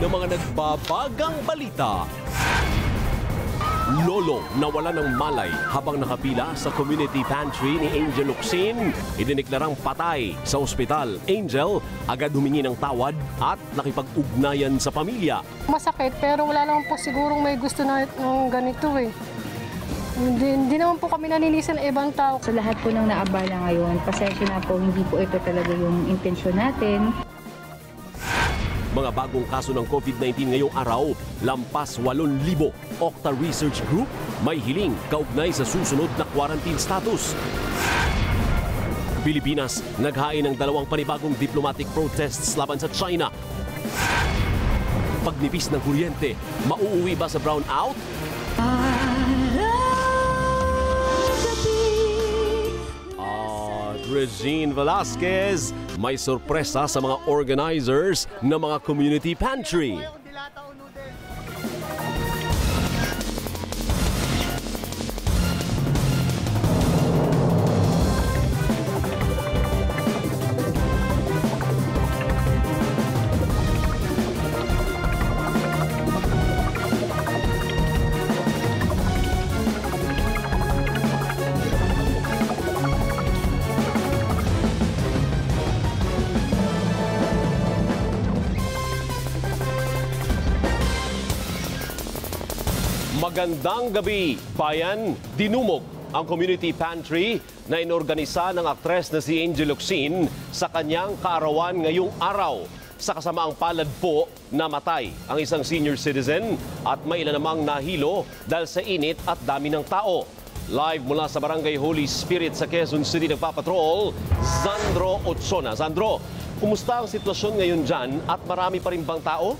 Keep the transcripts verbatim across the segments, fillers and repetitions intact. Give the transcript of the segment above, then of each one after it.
ng mga nagbabagang balita. Lolo nawala ng malay habang nakapila sa community pantry ni Angel Locsin. Idineklarang patay sa ospital. Angel agad humingi ng tawad at nakipag-ugnayan sa pamilya. Masakit pero wala naman po sigurong may gusto na ng ganito eh. Hindi, hindi naman po kami naninisan ng ibang tao. Sa lahat po ng naabala ngayon, pasensya na po, hindi po ito talaga yung intensyon natin. Mga bagong kaso ng COVID nineteen ngayong araw, lampas walong libo. Octa Research Group may hiling kaugnay sa susunod na quarantine status. Pilipinas naghain ng dalawang panibagong diplomatic protests laban sa China. Pagnipis ng kuryente, mauuwi ba sa brownout? Regine Velasquez, may sorpresa sa mga organizers ng mga community pantry. Magandang gabi, bayan. Dinumog ang community pantry na inorganisa ng aktres na si Angel Locsin sa kanyang kaarawan ngayong araw. Sa kasamaang palad po, namatay ang isang senior citizen at may ilan namang nahilo dahil sa init at dami ng tao. Live mula sa Barangay Holy Spirit sa Quezon City nagpapatrol, Sandro Otsona. Sandro, kumusta ang sitwasyon ngayon dyan at marami pa rin bang tao?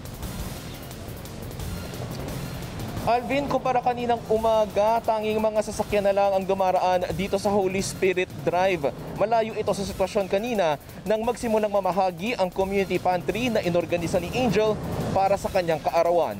Alvin, kumpara kaninang umaga, tanging mga sasakyan na lang ang dumaraan dito sa Holy Spirit Drive. Malayo ito sa sitwasyon kanina nang magsimulang mamahagi ang community pantry na inorganisa ni Angel para sa kanyang kaarawan.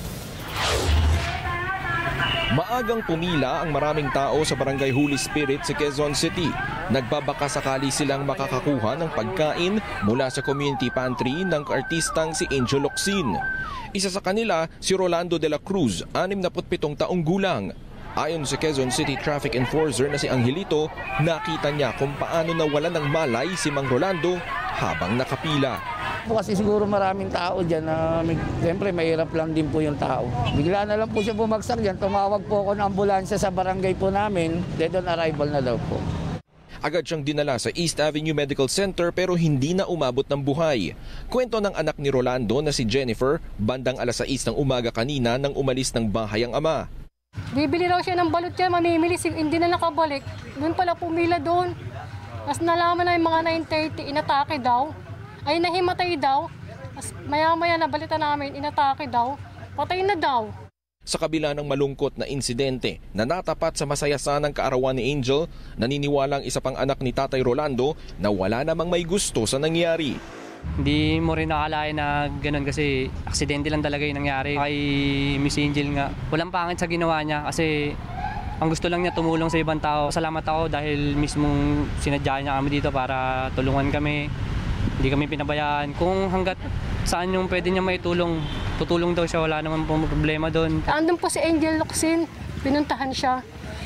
Maagang pumila ang maraming tao sa Barangay Holy Spirit sa Quezon City. Nagbabaka sakali silang makakakuha ng pagkain mula sa community pantry ng artistang si Angel Locsin. Isa sa kanila si Rolando de la Cruz, anim na pitong taong gulang. Ayon sa Quezon City Traffic Enforcer na si Angelito, nakita niya kung paano nawalan ng malay si Mang Rolando habang nakapila. Kasi siguro maraming tao dyan na may, siyempre mahirap lang din po yung tao. Bigla na lang po siya bumagsak dyan. Tumawag po ako ng ambulansya sa barangay po namin. Dead on arrival na daw po. Agad siyang dinala sa East Avenue Medical Center pero hindi na umabot ng buhay. Kwento ng anak ni Rolando na si Jennifer, bandang alas sais ng umaga kanina nang umalis ng bahay ang ama. Bibili raw siya ng balot yan, mamimili, hindi na nakabalik. Doon pala pumila doon. Tapos nalaman na yung mga nine thirty, inatake daw. Ay nahimatay daw. Tapos maya-maya nabalita namin, inatake daw. Patay na daw. Sa kabila ng malungkot na insidente na natapat sa masayasan ng kaarawan ni Angel, naniniwalang isa pang anak ni Tatay Rolando na wala namang may gusto sa nangyari. Hindi mo rin nakalain na ganun kasi aksidente lang talaga yung nangyari. Kay Miss Angel nga, walang pangit sa ginawa niya kasi ang gusto lang niya tumulong sa ibang tao. Salamat ako dahil mismong sinadya niya kami dito para tulungan kami. Hindi kami pinabayaan. Kung hanggat saan yung pwede niya maitulong, tutulong daw siya, wala naman pong problema doon. Andun po si Angel Locsin, pinuntahan siya.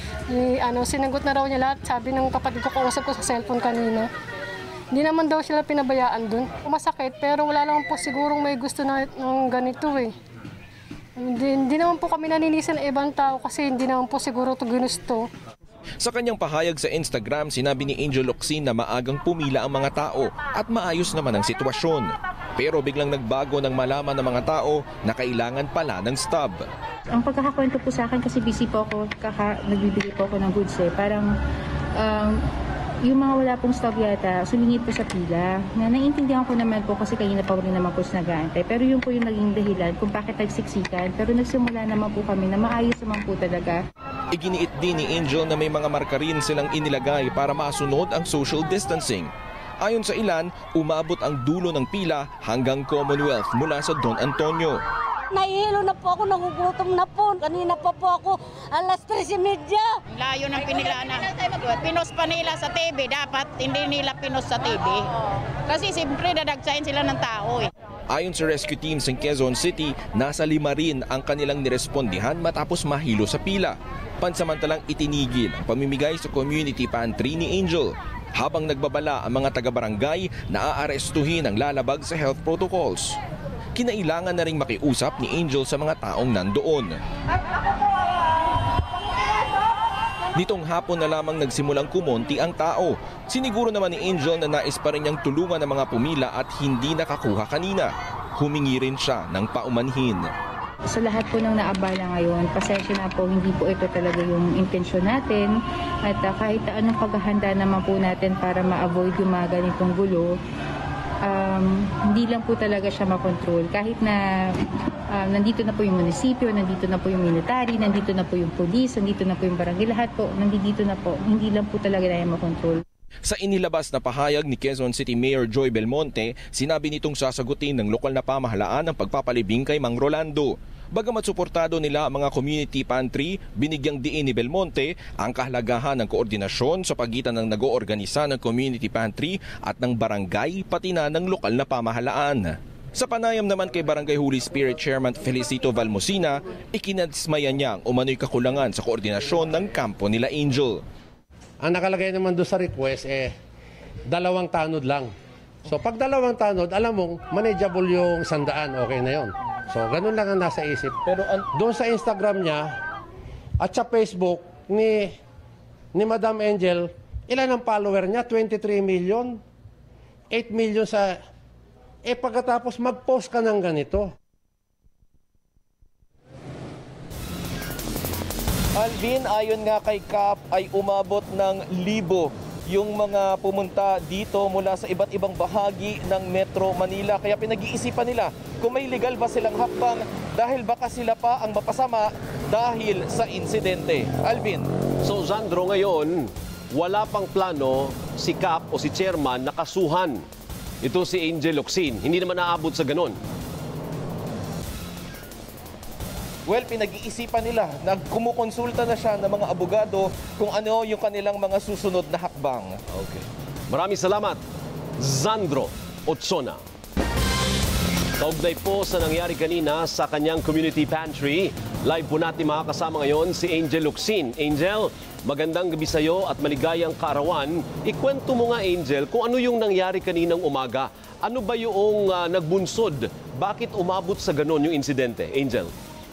I, ano, sinagot na raw niya lahat, sabi ng kapatid ko, kausap ko sa cellphone kanina. Hindi naman daw sila pinabayaan doon. Masakit, pero wala naman po sigurong may gusto na ng ganito eh. Hindi, hindi naman po kami naninisan ng ibang tao kasi hindi naman po siguro ito ginusto. Sa kanyang pahayag sa Instagram, sinabi ni Angel Locsin na maagang pumila ang mga tao at maayos naman ang sitwasyon. Pero biglang nagbago nang malaman ng mga tao na kailangan pala ng stub. Ang pagkakakwento po sa akin kasi busy po ako, kaka, nagbibigay po ako ng goods eh. Parang um, yung mga wala pong stub yata, sumingit po sa pila. Na naiintindihan ko naman po kasi kanina pa rin naman po nag-aantay. Pero yun po yung naging dahilan kung bakit nagsiksikan. Pero nagsimula naman po kami na maayos naman po talaga. Iginiit din ni Angel na may mga marka rin silang inilagay para masunod ang social distancing. Ayon sa ilan, umabot ang dulo ng pila hanggang Commonwealth mula sa Don Antonio. Nahihilo na po ako, nagugutom na po. Kanina pa po ako, alas tres media. Layo ng pinilana. Pinos pa nila sa T V, dapat hindi nila pinos sa T V. Kasi siyempre dadagsain sila ng tao eh. Ayon sa rescue teams ng Quezon City, nasa lima rin ang kanilang nirespondihan matapos mahilo sa pila. Pansamantalang itinigil ang pamimigay sa community pantry ni Angel. Habang nagbabala ang mga taga-barangay na aarestuhin ang lalabag sa health protocols. Kinailangan na ring makiusap ni Angel sa mga taong nandoon. Nitong hapon na lamang nagsimulang kumonti ang tao. Siniguro naman ni Angel na nais pa rin niyang tulungan ng mga pumila at hindi nakakuha kanina. Humingi rin siya ng paumanhin. Sa lahat po ng naabala ngayon, pasensya na po, hindi po ito talaga yung intensyon natin. At uh, kahit anong paghahanda naman po natin para ma-avoid yung mga ganitong gulo, um, hindi lang po talaga siya makontrol. Kahit na uh, nandito na po yung munisipyo, nandito na po yung military, nandito na po yung police, nandito na po yung barangay, lahat po, nandito na po. Hindi lang po talaga na yung makontrol. Sa inilabas na pahayag ni Quezon City Mayor Joy Belmonte, sinabi nitong sasagutin ng lokal na pamahalaan ang pagpapalibing kay Mang Rolando. Bagamat suportado nila ang mga community pantry, binigyang diin ni Belmonte ang kahalagahan ng koordinasyon sa pagitan ng nag-oorganisa ng community pantry at ng barangay pati na ng lokal na pamahalaan. Sa panayam naman kay Barangay Holy Spirit Chairman Felicito Valmosina, ikinadismaya niya ang umano'y kakulangan sa koordinasyon ng kampo nila Angel. Ang nakalagay naman doon sa request eh dalawang tanod lang. So pag dalawang tanod, alam mong manageable yung sandaan, okay na yon. So ganun lang ang nasa isip. Pero doon sa Instagram niya at sa Facebook ni ni Madam Angel, ilan ang follower niya? twenty-three million. eight million sa eh pagkatapos mag-post ka ng ganito. Alvin, ayon nga kay Kap ay umabot ng libo yung mga pumunta dito mula sa iba't ibang bahagi ng Metro Manila. Kaya pinag-iisipan nila kung may legal ba silang hakbang dahil baka sila pa ang mapasama dahil sa insidente. Alvin. So Sandro, ngayon, wala pang plano si Kap o si Chairman na kasuhan. Ito si Angel Locsin. Hindi naman naabot sa ganun. Well, pinag-iisipan nila. Nagkumukonsulta na siya ng mga abogado kung ano yung kanilang mga susunod na hakbang. Okay. Maraming salamat, Sandro Otsona. Kaugnay po sa nangyari kanina sa kanyang community pantry, live po natin makakasama ngayon si Angel Locsin. Angel, magandang gabi sa iyo at maligayang kaarawan. Ikwento mo nga, Angel, kung ano yung nangyari kaninang umaga. Ano ba yung uh, nagbunsod? Bakit umabot sa ganon yung insidente? Angel.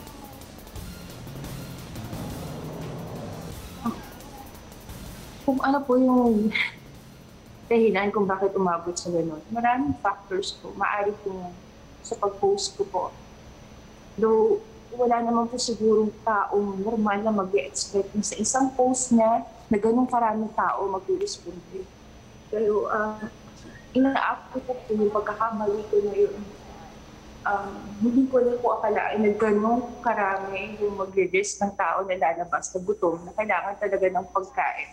Kung ano po yung dahilan kung bakit umabot sa gano'n. Maraming factors po. Maaari po sa pag-post ko po. Though wala naman po sigurong taong normal na mag-expect sa isang post niya na gano'ng karaming tao mag-responde. Pero uh, ina-act ko po po yung pagkakamali ko na yun. Um, hindi ko rin po akalain na gano'ng karami yung mag-list ng tao na lalabas na gutom na kailangan talaga ng pagkain.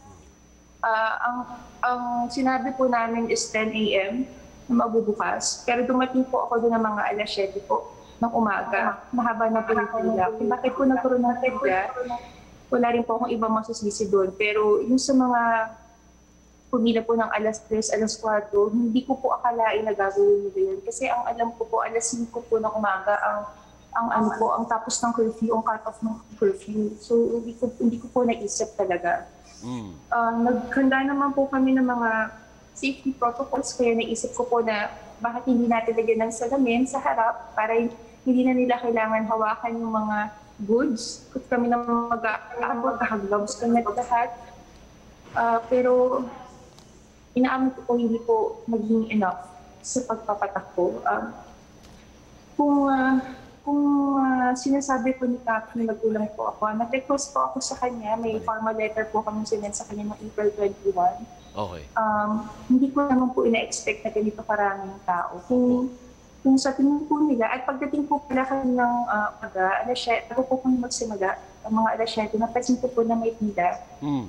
Uh, ang, ang sinabi po namin is ten a m na magbubukas. Pero dumating po ako doon ng mga alas siyete po ng umaga. Mahaba na po yung pila. Bakit po nagkaroon ng pila? Wala rin po akong ibang masasisi doon. Pero yung sa mga pumila po ng alas tres, alas kwatro, hindi ko po akalain na gagawin nila yun. Kasi ang alam ko po, alas singko po ng umaga ang ang ano po, ang tapos ng curfew, ang cut-off ng curfew. So hindi ko, hindi ko po naisip talaga. Mm. Uh, naghanda naman po kami ng mga safety protocols kaya naisip ko po na bakit hindi natin lagyan ng salamin sa harap para hindi na nila kailangan hawakan yung mga goods. Kung kami na mag-aabot, kahagloves kami na lahat. Uh, pero inaamin ko po hindi po naging enough sa pagpapatakbo. Uh, kung uh, Kung uh, sinasabi po ni Kap na nagkulang po ako, nag-request po ako sa kanya, may formal letter po kami sinend sa kanya noong April twenty-first. Okay. Um, hindi ko naman po ina-expect na ganito karaming tao. Kung, kung sa tingin po nila, at pagdating po pala kami ng uh, aga, alas siyete, ako po kung magsimaga, ang mga alas siyete, napansin ko po na may pila. Mm.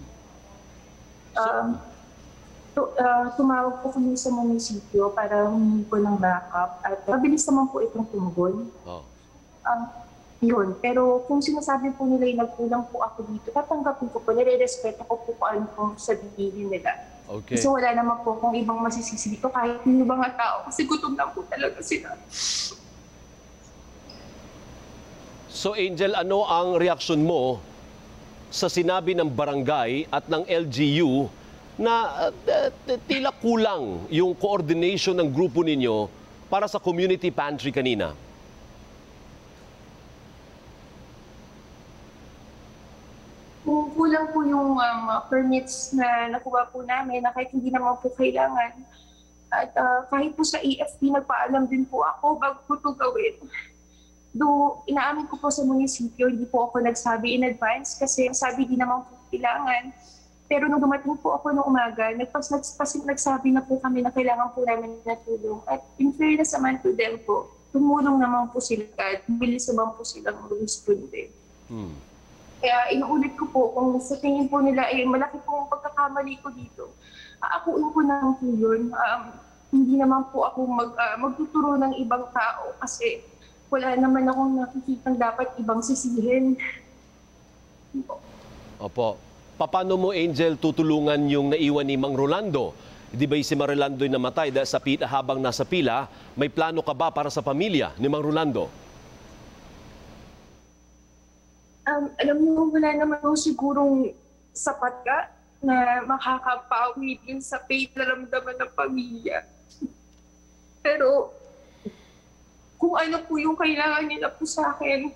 Um, so, uh, tumawag po kami sa munisipyo para humingi po ng backup at mabilis naman po itong tumugon. Oh. Um, yun. Pero kung sinasabi po nila yung nagkulang po ako dito, tatanggapin ko po, nire-respeto ko po kung ano pong sabihin nila. Okay. Kasi wala naman po kung ibang masisisi dito kahit yung mga tao kasi gutom na po talaga sila. So Angel, ano ang reaksyon mo sa sinabi ng barangay at ng L G U na uh, tila kulang yung coordination ng grupo ninyo para sa community pantry kanina? Kulang po yung um, permits na nakuha po namin na kahit hindi naman po kailangan. At uh, kahit po sa A F P, nagpaalam din po ako bago po ito gawin. Do inaamin ko po sa munisipyo, hindi po ako nagsabi in advance kasi sabi din naman po kailangan. Pero nung dumating po ako noong umaga, nagpas, nagpas, nagsabi na po kami na kailangan po namin na tulong. At in fairness naman to them po, tumulong naman po sila at bilis naman po silang mag-responde. Hmm. Kaya inuulit ko po, kung sa tingin po nila ay eh, malaki pong pagkakamali ko dito, aakuin ko na po yun. Um, hindi naman po ako mag, uh, magtuturo ng ibang tao kasi wala naman akong nakikitang dapat ibang sisihin. Opo. Paano mo, Angel, tutulungan yung naiwan ni Mang Rolando? Di ba si Mang Rolando ay namatay dahil sa pila, habang nasa pila, may plano ka ba para sa pamilya ni Mang Rolando? Um, alam mo, wala naman ako sigurong sapat ka na makakapawi din sa pain na ramdaman ng pamilya. Pero kung ano po yung kailangan nila po sa akin,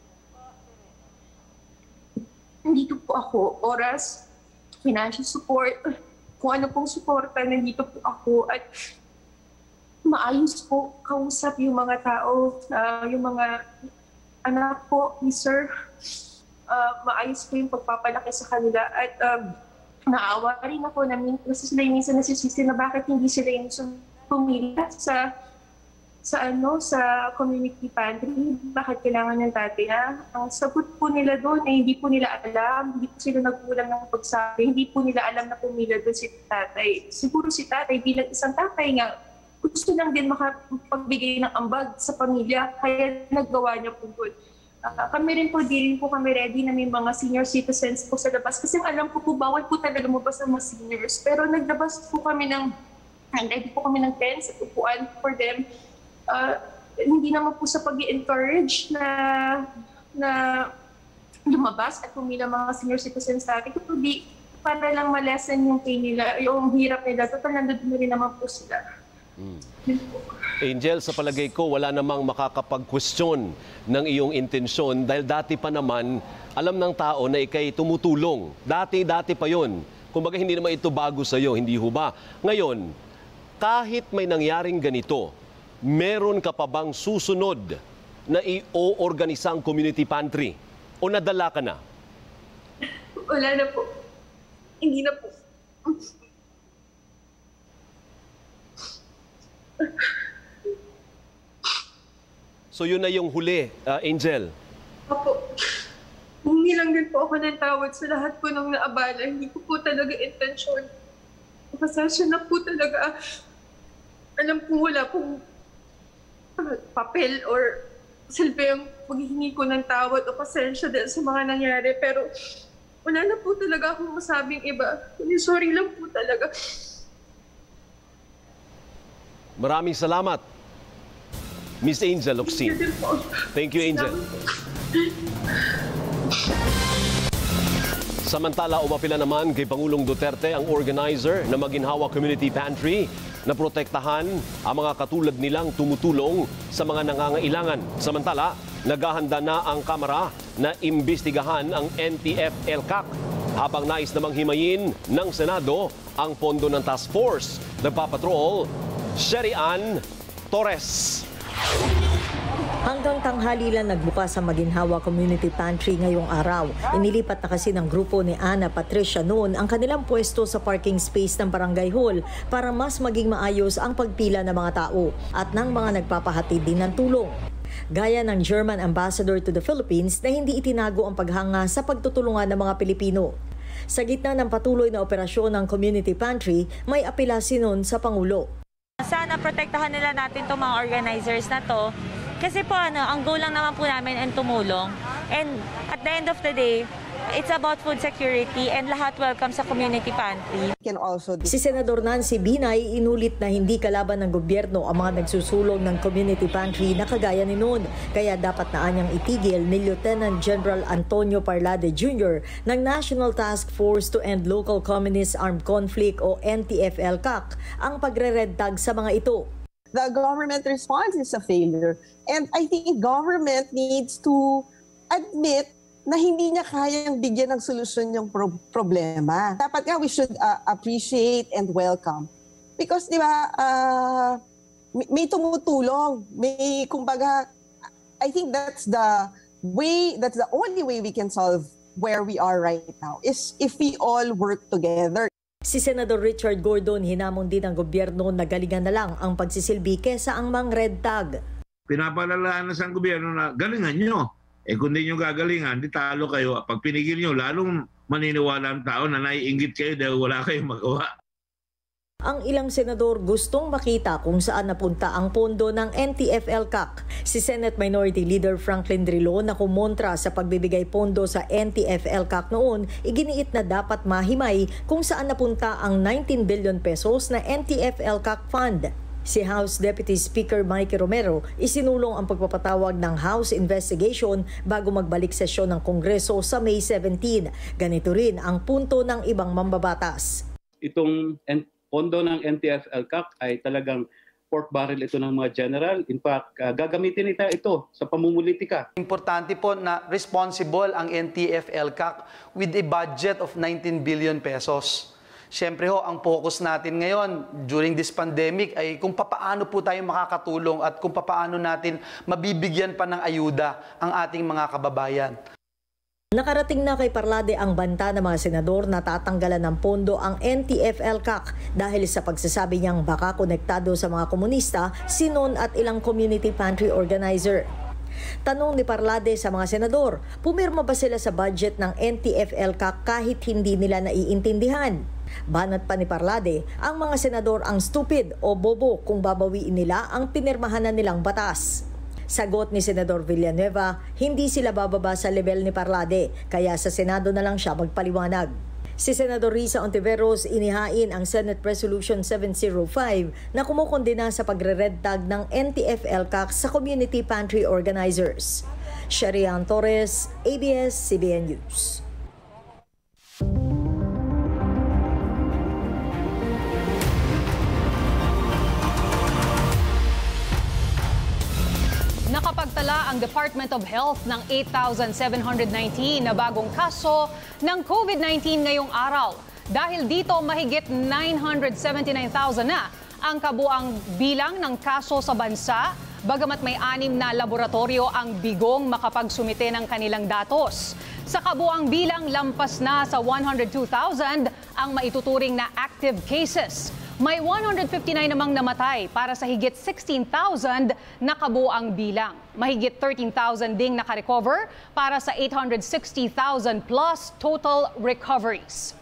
nandito po ako, oras, financial support, kung ano pong suporta, nandito po ako at maayos po kausap yung mga tao, uh, yung mga anak po ni Sir. Uh, maayos po yung pagpapalaki sa kanila at um, naawa rin ako na kasi sila yung minsan nasisisi na bakit hindi sila yung pumila sa sa ano sa community pantry, bakit kailangan ng tatay na ang sagot po nila doon ay hindi po nila alam, hindi po sila nagkulang ng pagsabi, hindi po nila alam na pumila doon si tatay. Siguro si tatay bilang isang tatay nga gusto lang din makapagbigay ng ambag sa pamilya kaya naggawa niya po doon. Uh, kami rin po, di rin po kami ready na may mga senior citizens po sa labas. Kasi alam ko po, bawal po talaga lumabas ang mga seniors. Pero naglabas po kami ng, ready po kami ng tents at upuan for them. Uh, hindi naman po sa pag-i-encourage na, na lumabas at pumila mga senior citizens natin. Kundi para lang malesen yung pain nila, yung hirap nila. Total, nandun na rin naman po sila. Hmm. Angel, sa palagay ko, wala namang makakapag-question ng iyong intensyon dahil dati pa naman, alam ng tao na ikay tumutulong. Dati-dati pa yun. Kumbaga, hindi naman ito bago sa'yo, hindi ho ba? Ngayon, kahit may nangyaring ganito, meron ka pa bang susunod na i-o-organisang community pantry? O nadala ka na? Wala na po. Hindi na po. So yun na yung huli, uh, Angel? Opo. Humingi lang din po ako ng tawad sa lahat po nung naabala. Hindi ko po talaga intensyon. Pasensya na po talaga. Alam po wala pong uh, papel or silbi ang paghihingi ko ng tawad o pasensya din sa mga nangyari. Pero wala na po talaga akong masabing iba. Sorry lang po talaga. Maraming salamat, Miss Angel Locsin. Thank you, Angel. Samantala, umapila naman kay Pangulong Duterte ang organizer na Maginhawa Community Pantry na protektahan ang mga katulad nilang tumutulong sa mga nangangailangan. Samantala, naghahanda na ang Kamara na imbestigahan ang N T F L C A C habang nais namang himayin ng Senado ang pondo ng task force. Nagpapatrol, Sherry Ann Torres. Hanggang tanghali lang nagbukas ang Maginhawa Community Pantry ngayong araw. Inilipat na kasi ng grupo ni Ana Patricia noon ang kanilang pwesto sa parking space ng Barangay Hall para mas maging maayos ang pagpila ng mga tao at ng mga nagpapahatid din ng tulong. Gaya ng German Ambassador to the Philippines na hindi itinago ang paghanga sa pagtutulungan ng mga Pilipino. Sa gitna ng patuloy na operasyon ng Community Pantry, may apela sinon sa Pangulo. Sana protektahan nila natin itong mga organizers na to. Kasi po ano, ang goal lang naman po namin ay tumulong. And at the end of the day, It's about food security and lahat welcome sa community pantry. Si Senador Nancy Binay inulit na hindi kalaban ng gobyerno ang mga nagsusulong ng community pantry na kagaya ni noon. Kaya dapat na anyang itigil ni Lieutenant General Antonio Parlade Junior ng National Task Force to End Local Communist Armed Conflict o N T F L C A C ang pagre-red tag sa mga ito. The government response is a failure. And I think government needs to admit na hindi niya kayang bigyan ng solusyon yung pro- problema. Dapat nga we should uh, appreciate and welcome. Because di ba, uh, may, may tumutulong, may kumbaga, I think that's the way, that's the only way we can solve where we are right now, is if we all work together. Si Senador Richard Gordon hinamon din ng gobyerno na galingan na lang ang pagsisilbi kesa ang mang red tag. Pinapalalaan na sa gobyerno na galingan nyo. Eh kung di nyo gagalingan, di talo kayo. Pag pinigil nyo, lalong maniniwala ang tao na naiinggit kayo dahil wala kayong magawa. Ang ilang senador gustong makita kung saan napunta ang pondo ng N T F L C A C. Si Senate Minority Leader Franklin Drilon na kumontra sa pagbibigay pondo sa N T F L C A C noon, iginiit na dapat mahimay kung saan napunta ang nineteen billion pesos na N T F L C A C fund. Si House Deputy Speaker Mikey Romero isinulong ang pagpapatawag ng House investigation bago magbalik sesyon ng Kongreso sa May seventeenth. Ganito rin ang punto ng ibang mambabatas. Itong pondo ng N T F L C A C ay talagang pork barrel ito ng mga general. In fact, uh, gagamitin nila ito sa pamumulitika. Importante po na responsible ang N T F L C A C with a budget of nineteen billion pesos. Siyempre ho, ang focus natin ngayon during this pandemic ay kung papaano po tayo makakatulong at kung papaano natin mabibigyan pa ng ayuda ang ating mga kababayan. Nakarating na kay Parlade ang banta ng mga senador na tatanggalan ng pondo ang N T F L C A C dahil sa pagsasabi niyang baka konektado sa mga komunista, sinon at ilang community pantry organizer. Tanong ni Parlade sa mga senador, pumirma ba sila sa budget ng N T F L C A C kahit hindi nila naiintindihan? Banat pa ni Parlade, ang mga senador ang stupid o bobo kung babawiin nila ang pinirmahan na nilang batas. Sagot ni Senador Villanueva, hindi sila bababa sa level ni Parlade, kaya sa Senado na lang siya magpaliwanag. Si Senador Risa Ontiveros inihain ang Senate Resolution seven oh five na kumukondena sa pagre-red tag ng N T F L C A C sa community pantry organizers. Sharian Torres, A B S C B N News. Nakapagtala ang Department of Health ng eight thousand seven hundred nineteen na bagong kaso ng COVID nineteen ngayong araw. Dahil dito, mahigit nine hundred seventy-nine thousand na ang kabuang bilang ng kaso sa bansa, bagamat may anim na laboratorio ang bigong makapagsumite ng kanilang datos. Sa kabuang bilang, lampas na sa one hundred two thousand ang maituturing na active cases. May one hundred fifty-nine namang namatay para sa higit sixteen thousand na kabuang bilang. Mahigit thirteen thousand ding nakarecover para sa eight hundred sixty thousand plus total recoveries.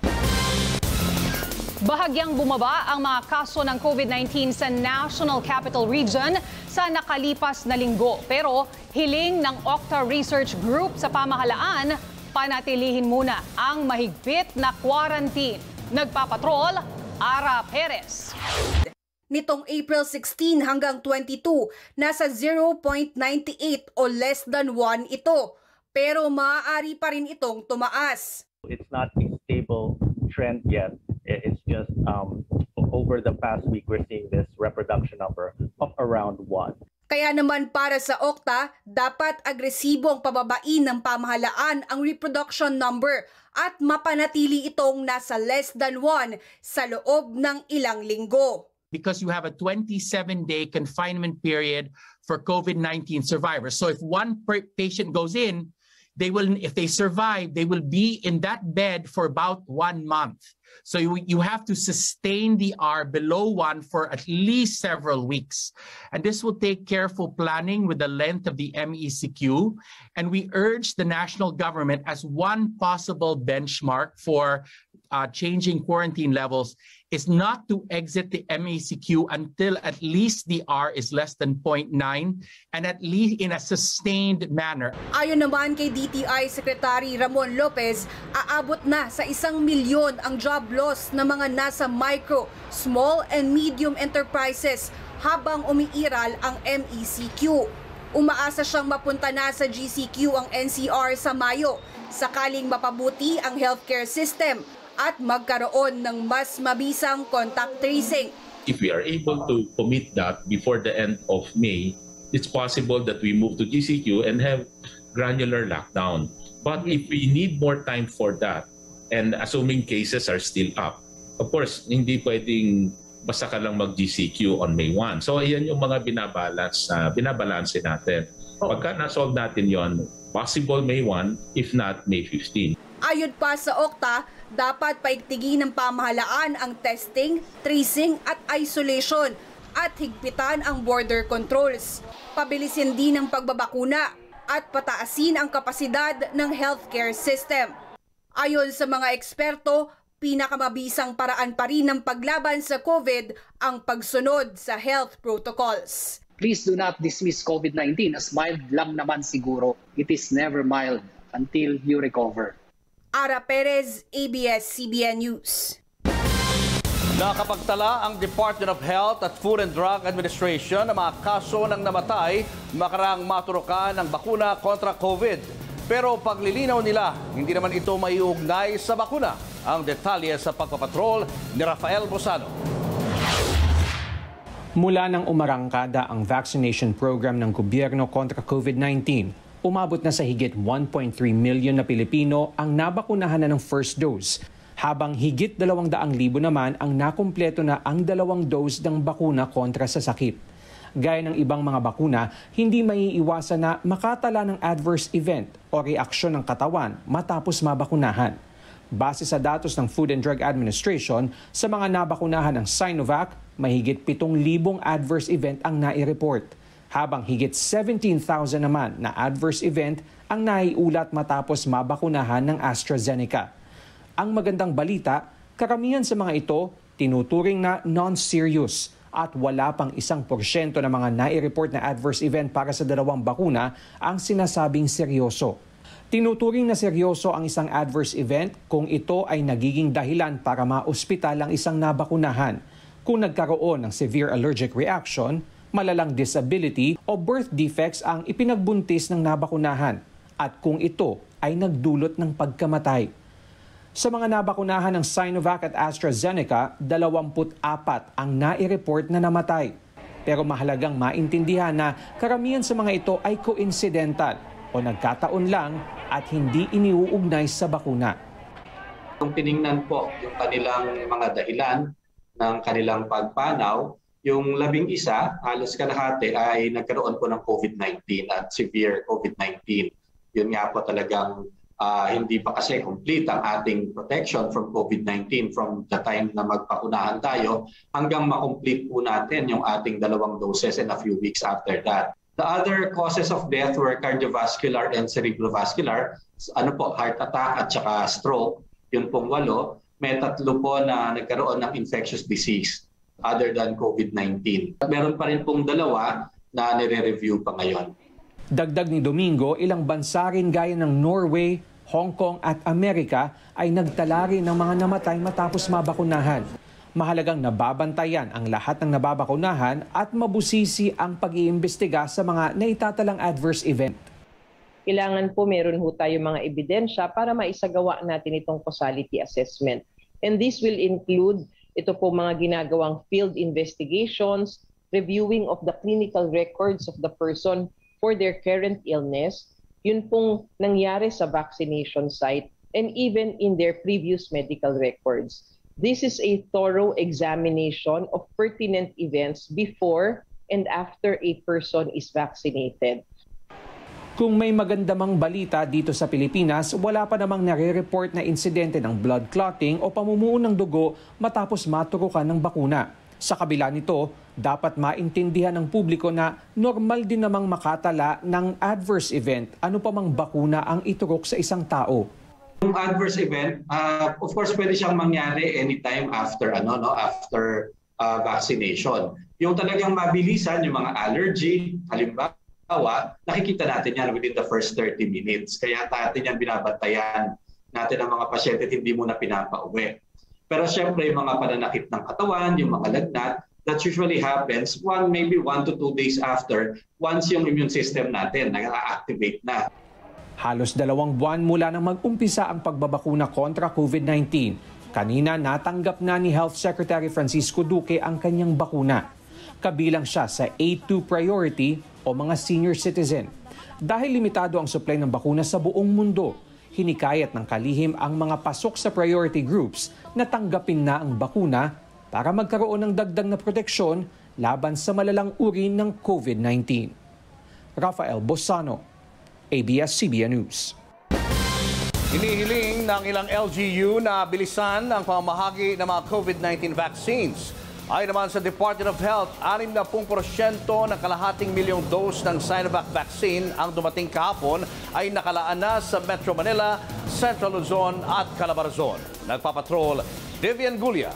Bahagyang bumaba ang mga kaso ng COVID nineteen sa National Capital Region sa nakalipas na linggo. Pero hiling ng Octa Research Group sa pamahalaan, panatilihin muna ang mahigpit na quarantine. Nagpapatrol, Ara Perez. Nitong April sixteen hanggang twenty-two, nasa zero point nine eight o less than one ito. Pero maaari pa rin itong tumaas. It's not a stable trend yet. It's just um, over the past week, we're seeing this reproduction number of around one. Kaya naman para sa Octa, dapat agresibong pababain ng pamahalaan ang reproduction number at mapanatili itong nasa less than one sa loob ng ilang linggo. Because you have a twenty-seven day confinement period for COVID nineteen survivors. So if one patient goes in, they will, if they survive, they will be in that bed for about one month. So you, you have to sustain the R below one for at least several weeks. And this will take careful planning with the length of the M E C Q. And we urge the national government as one possible benchmark for uh, changing quarantine levels is not to exit the M A C Q until at least the R is less than zero point nine and at least in a sustained manner. Ayon naman kay D T I Secretary Ramon Lopez, aabot na sa isang milyon ang job loss ng mga nasa micro, small and medium enterprises habang umiiral ang M E C Q. Umaasa siyang mapunta na sa G C Q ang N C R sa Mayo, sakaling mapabuti ang healthcare system at magkaroon ng mas mabisang contact tracing. If we are able to commit that before the end of May, it's possible that we move to G C Q and have granular lockdown. But if we need more time for that, and assuming cases are still up, of course, hindi pwedeng basta ka lang mag-G C Q on May first. So ayan yung mga binabalance, uh, binabalanse natin. Pagka na-solve natin yon, possible May first, if not May fifteenth. Ayon pa sa O C T A, dapat paigtigin ng pamahalaan ang testing, tracing at isolation at higpitan ang border controls. Pabilisin din ang pagbabakuna at pataasin ang kapasidad ng healthcare system. Ayon sa mga eksperto, pinakamabisang paraan pa rin ng paglaban sa COVID ang pagsunod sa health protocols. Please do not dismiss COVID nineteen as mild lang naman siguro. It is never mild until you recover. Ara Perez, A B S C B N News. Nakapagtala ang Department of Health at Food and Drug Administration ng mga kaso ng namatay makarang maturukan ng bakuna kontra COVID. Pero paglilinaw nila, hindi naman ito maiugnay sa bakuna. Ang detalye sa pagpapatrol ni Rafael Bosano. Mula nang umarangkada ang vaccination program ng gobyerno kontra COVID nineteen, umabot na sa higit one point three million na Pilipino ang nabakunahan na ng first dose, habang higit dalawang daang libo naman ang nakumpleto na ang dalawang dose ng bakuna kontra sa sakit. Gaya ng ibang mga bakuna, hindi maiiwasan na makatala ng adverse event o reaksyon ng katawan matapos mabakunahan. Base sa datos ng Food and Drug Administration, sa mga nabakunahan ng Sinovac, mahigit pitong libong adverse event ang nai-report, habang higit seventeen thousand naman na adverse event ang naiulat matapos mabakunahan ng AstraZeneca. Ang magandang balita, karamihan sa mga ito tinuturing na non-serious at wala pang isang porsyento ng mga nai-report na adverse event para sa dalawang bakuna ang sinasabing seryoso. Tinuturing na seryoso ang isang adverse event kung ito ay nagiging dahilan para maospital ang isang nabakunahan, kung nagkaroon ng severe allergic reaction, malalang disability o birth defects ang ipinagbuntis ng nabakunahan, at kung ito ay nagdulot ng pagkamatay. Sa mga nabakunahan ng Sinovac at AstraZeneca, dalawampu't apat ang nai-report na namatay. Pero mahalagang maintindihan na karamihan sa mga ito ay coincidental o nagkataon lang at hindi iniuugnay sa bakuna. Kung tiningnan po yung kanilang mga dahilan ng kanilang pagpanaw, yung labing isa, halos kalahati ay nagkaroon po ng COVID nineteen at severe COVID nineteen. Yun nga po talagang uh, hindi pa kasi complete ang ating protection from COVID nineteen from the time na magpakunahan tayo hanggang makomplete po natin yung ating dalawang doses and a few weeks after that. The other causes of death were cardiovascular and cerebrovascular, ano po, heart attack at saka stroke, yun pong walo. May tatlo po na nagkaroon ng infectious disease other than COVID nineteen. Meron pa rin pong dalawa na nire-review pa ngayon. Dagdag ni Domingo, ilang bansa rin gaya ng Norway, Hong Kong at Amerika ay nagtala rin ng mga namatay matapos mabakunahan. Mahalagang nababantayan ang lahat ng nababakunahan at mabusisi ang pag-iimbestiga sa mga naitatalang adverse event. Kailangan po meron ho tayo mga ebidensya para maisagawa natin itong causality assessment. And this will include ito po mga ginagawang field investigations, reviewing of the clinical records of the person for their current illness, yun pong nangyari sa vaccination site, and even in their previous medical records. This is a thorough examination of pertinent events before and after a person is vaccinated. Kung may maganda mang balita dito sa Pilipinas, wala pa namang nare-report na insidente ng blood clotting o pamumuo ng dugo matapos maturukan ng bakuna. Sa kabila nito, dapat maintindihan ng publiko na normal din namang makatala ng adverse event ano pa mang bakuna ang iturok sa isang tao. Yung adverse event, uh, of course, pwede siyang mangyari anytime after ano no after uh, vaccination. Yung talagang mabilisan, yung mga allergy, halimbawa, nakikita natin yan within the first thirty minutes. Kaya natin yan binabantayan natin ang mga pasyente at hindi muna pinapauwi. Pero syempre, yung mga pananakit ng katawan, yung mga lagnat, that usually happens one, maybe one to two days after once yung immune system natin nag-activate na. Halos dalawang buwan mula nang mag-umpisa ang pagbabakuna kontra COVID nineteen. Kanina natanggap na ni Health Secretary Francisco Duque ang kanyang bakuna. Kabilang siya sa A two priority o mga senior citizen. Dahil limitado ang supply ng bakuna sa buong mundo, hinikayat ng kalihim ang mga pasok sa priority groups na tanggapin na ang bakuna para magkaroon ng dagdag na proteksyon laban sa malalang uri ng COVID nineteen. Rafael Bosano, A B S C B N News. Hinihiling ng ilang L G U na bilisan ang pamamahagi ng mga COVID nineteen vaccines. Ayon naman sa Department of Health, sixty percent ng kalahating milyong dose ng Sinovac vaccine ang dumating kahapon ay nakalaan na sa Metro Manila, Central Luzon at Calabarzon. Nagpapatrol, Vivian Gulia.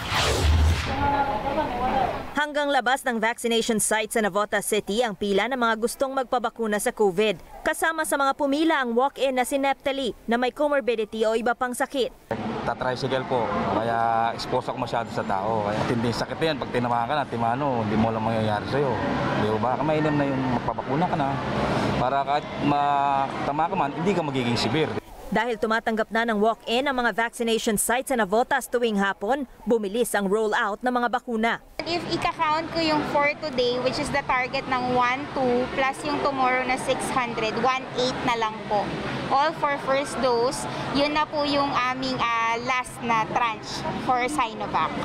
Hanggang labas ng vaccination site sa Navotas City ang pila ng mga gustong magpabakuna sa COVID. Kasama sa mga pumila ang walk-in na si Neptali na may comorbidity o iba pang sakit. Tatricycle po, kaya expose ako masyado sa tao. Kaya tinding sakit yan, pag tinamaan ka na, timano, hindi mo lang mangyayari sa'yo. Di ba? Mainam na yung magpabakuna ka na. Para kahit matama ka man, hindi ka magiging severe. Dahil tumatanggap na ng walk-in ang mga vaccination sites sa Navotas tuwing hapon, bumilis ang roll-out ng mga bakuna. If ika-count ko yung for today, which is the target ng one two, plus yung tomorrow na six hundred, one eight na lang po. All for first dose, yun na po yung aming uh, last na tranche for Sinovac.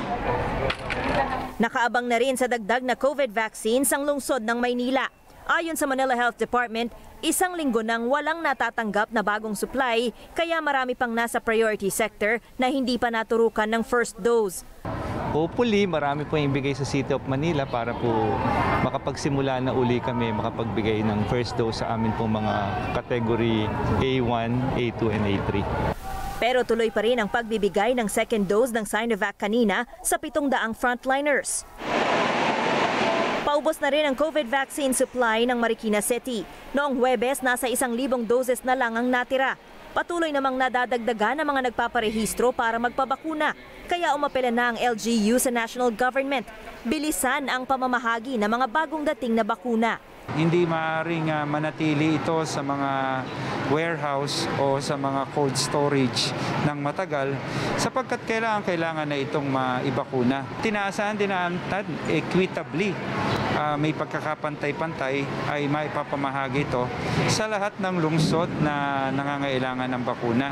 Nakaabang na rin sa dagdag na COVID vaccines ang lungsod ng Maynila. Ayon sa Manila Health Department, isang linggo nang walang natatanggap na bagong supply, kaya marami pang nasa priority sector na hindi pa naturukan ng first dose. Hopefully, marami po yung ibigay sa City of Manila para po makapagsimula na uli kami makapagbigay ng first dose sa amin pong mga category A one, A two, and A three. Pero tuloy pa rin ang pagbibigay ng second dose ng Sinovac kanina sa pitong daang frontliners. Paubos na rin ang COVID vaccine supply ng Marikina City. Noong Huwebes, nasa isang libong doses na lang ang natira. Patuloy namang nadadagdagan ang mga nagpaparehistro para magpabakuna. Kaya umapela na ang L G U sa national government. Bilisan ang pamamahagi ng mga bagong dating na bakuna. Hindi maaaring uh, manatili ito sa mga warehouse o sa mga cold storage ng matagal sapagkat kailangan kailangan na itong maibakuna. Tinaasahan din natin equitably, uh, may pagkakapantay-pantay ay maipapamahagi ito sa lahat ng lungsod na nangangailangan ng bakuna.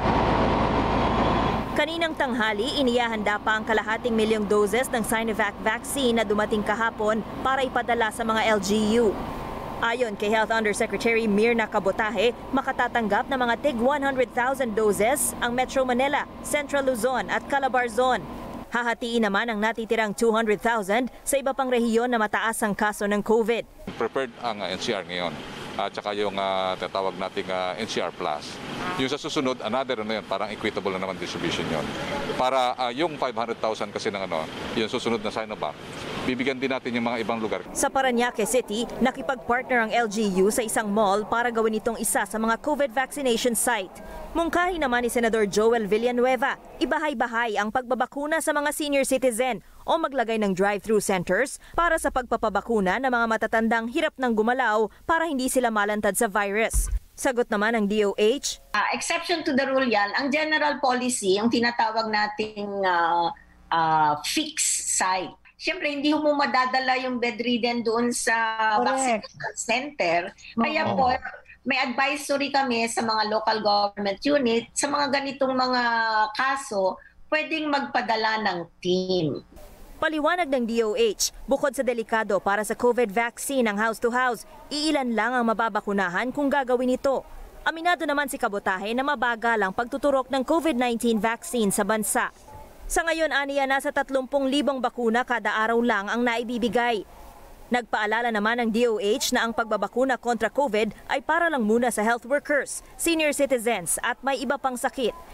Kaninang tanghali, inihahanda pa ang kalahating milyong doses ng Sinovac vaccine na dumating kahapon para ipadala sa mga L G U. Ayon kay Health Undersecretary Mirna Cabotaje, makatatanggap ng mga tig one hundred thousand doses ang Metro Manila, Central Luzon at Calabarzon. Hahatiin naman ang natitirang two hundred thousand sa iba pang rehiyon na mataas ang kaso ng COVID. Prepared ang uh, N C R ngayon at saka yung uh, tatawag nating uh, N C R Plus. Yung sa susunod, another ano yun, parang equitable na naman distribution yon. Para uh, yung five hundred thousand kasi ng ano, yung susunod na Sinovac, bibigyan din natin yung mga ibang lugar. Sa Parañaque City, nakipag-partner ang L G U sa isang mall para gawin itong isa sa mga COVID vaccination site. Mungkahi naman ni Senador Joel Villanueva, ibahay-bahay ang pagbabakuna sa mga senior citizen o maglagay ng drive-thru centers para sa pagpapabakuna ng mga matatandang hirap ng gumalaw para hindi sila malantad sa virus. Sagot naman ng D O H. Uh, exception to the rule yan, ang general policy, yung tinatawag nating uh, uh, fixed site. Siyempre, hindi mo madadala yung bedridden doon sa vaccination center. Kaya oh. po, may advisory kami sa mga local government unit, sa mga ganitong mga kaso, pwedeng magpadala ng team. Paliwanag ng D O H, bukod sa delikado para sa COVID vaccine ang house-to-house, iilan lang ang mababakunahan kung gagawin ito. Aminado naman si Cabotaje na mabagal ang pagtuturok ng COVID nineteen vaccine sa bansa. Sa ngayon, aniya, nasa thirty libong bakuna kada araw lang ang naibibigay. Nagpaalala naman ng D O H na ang pagbabakuna kontra COVID ay para lang muna sa health workers, senior citizens at may iba pang sakit.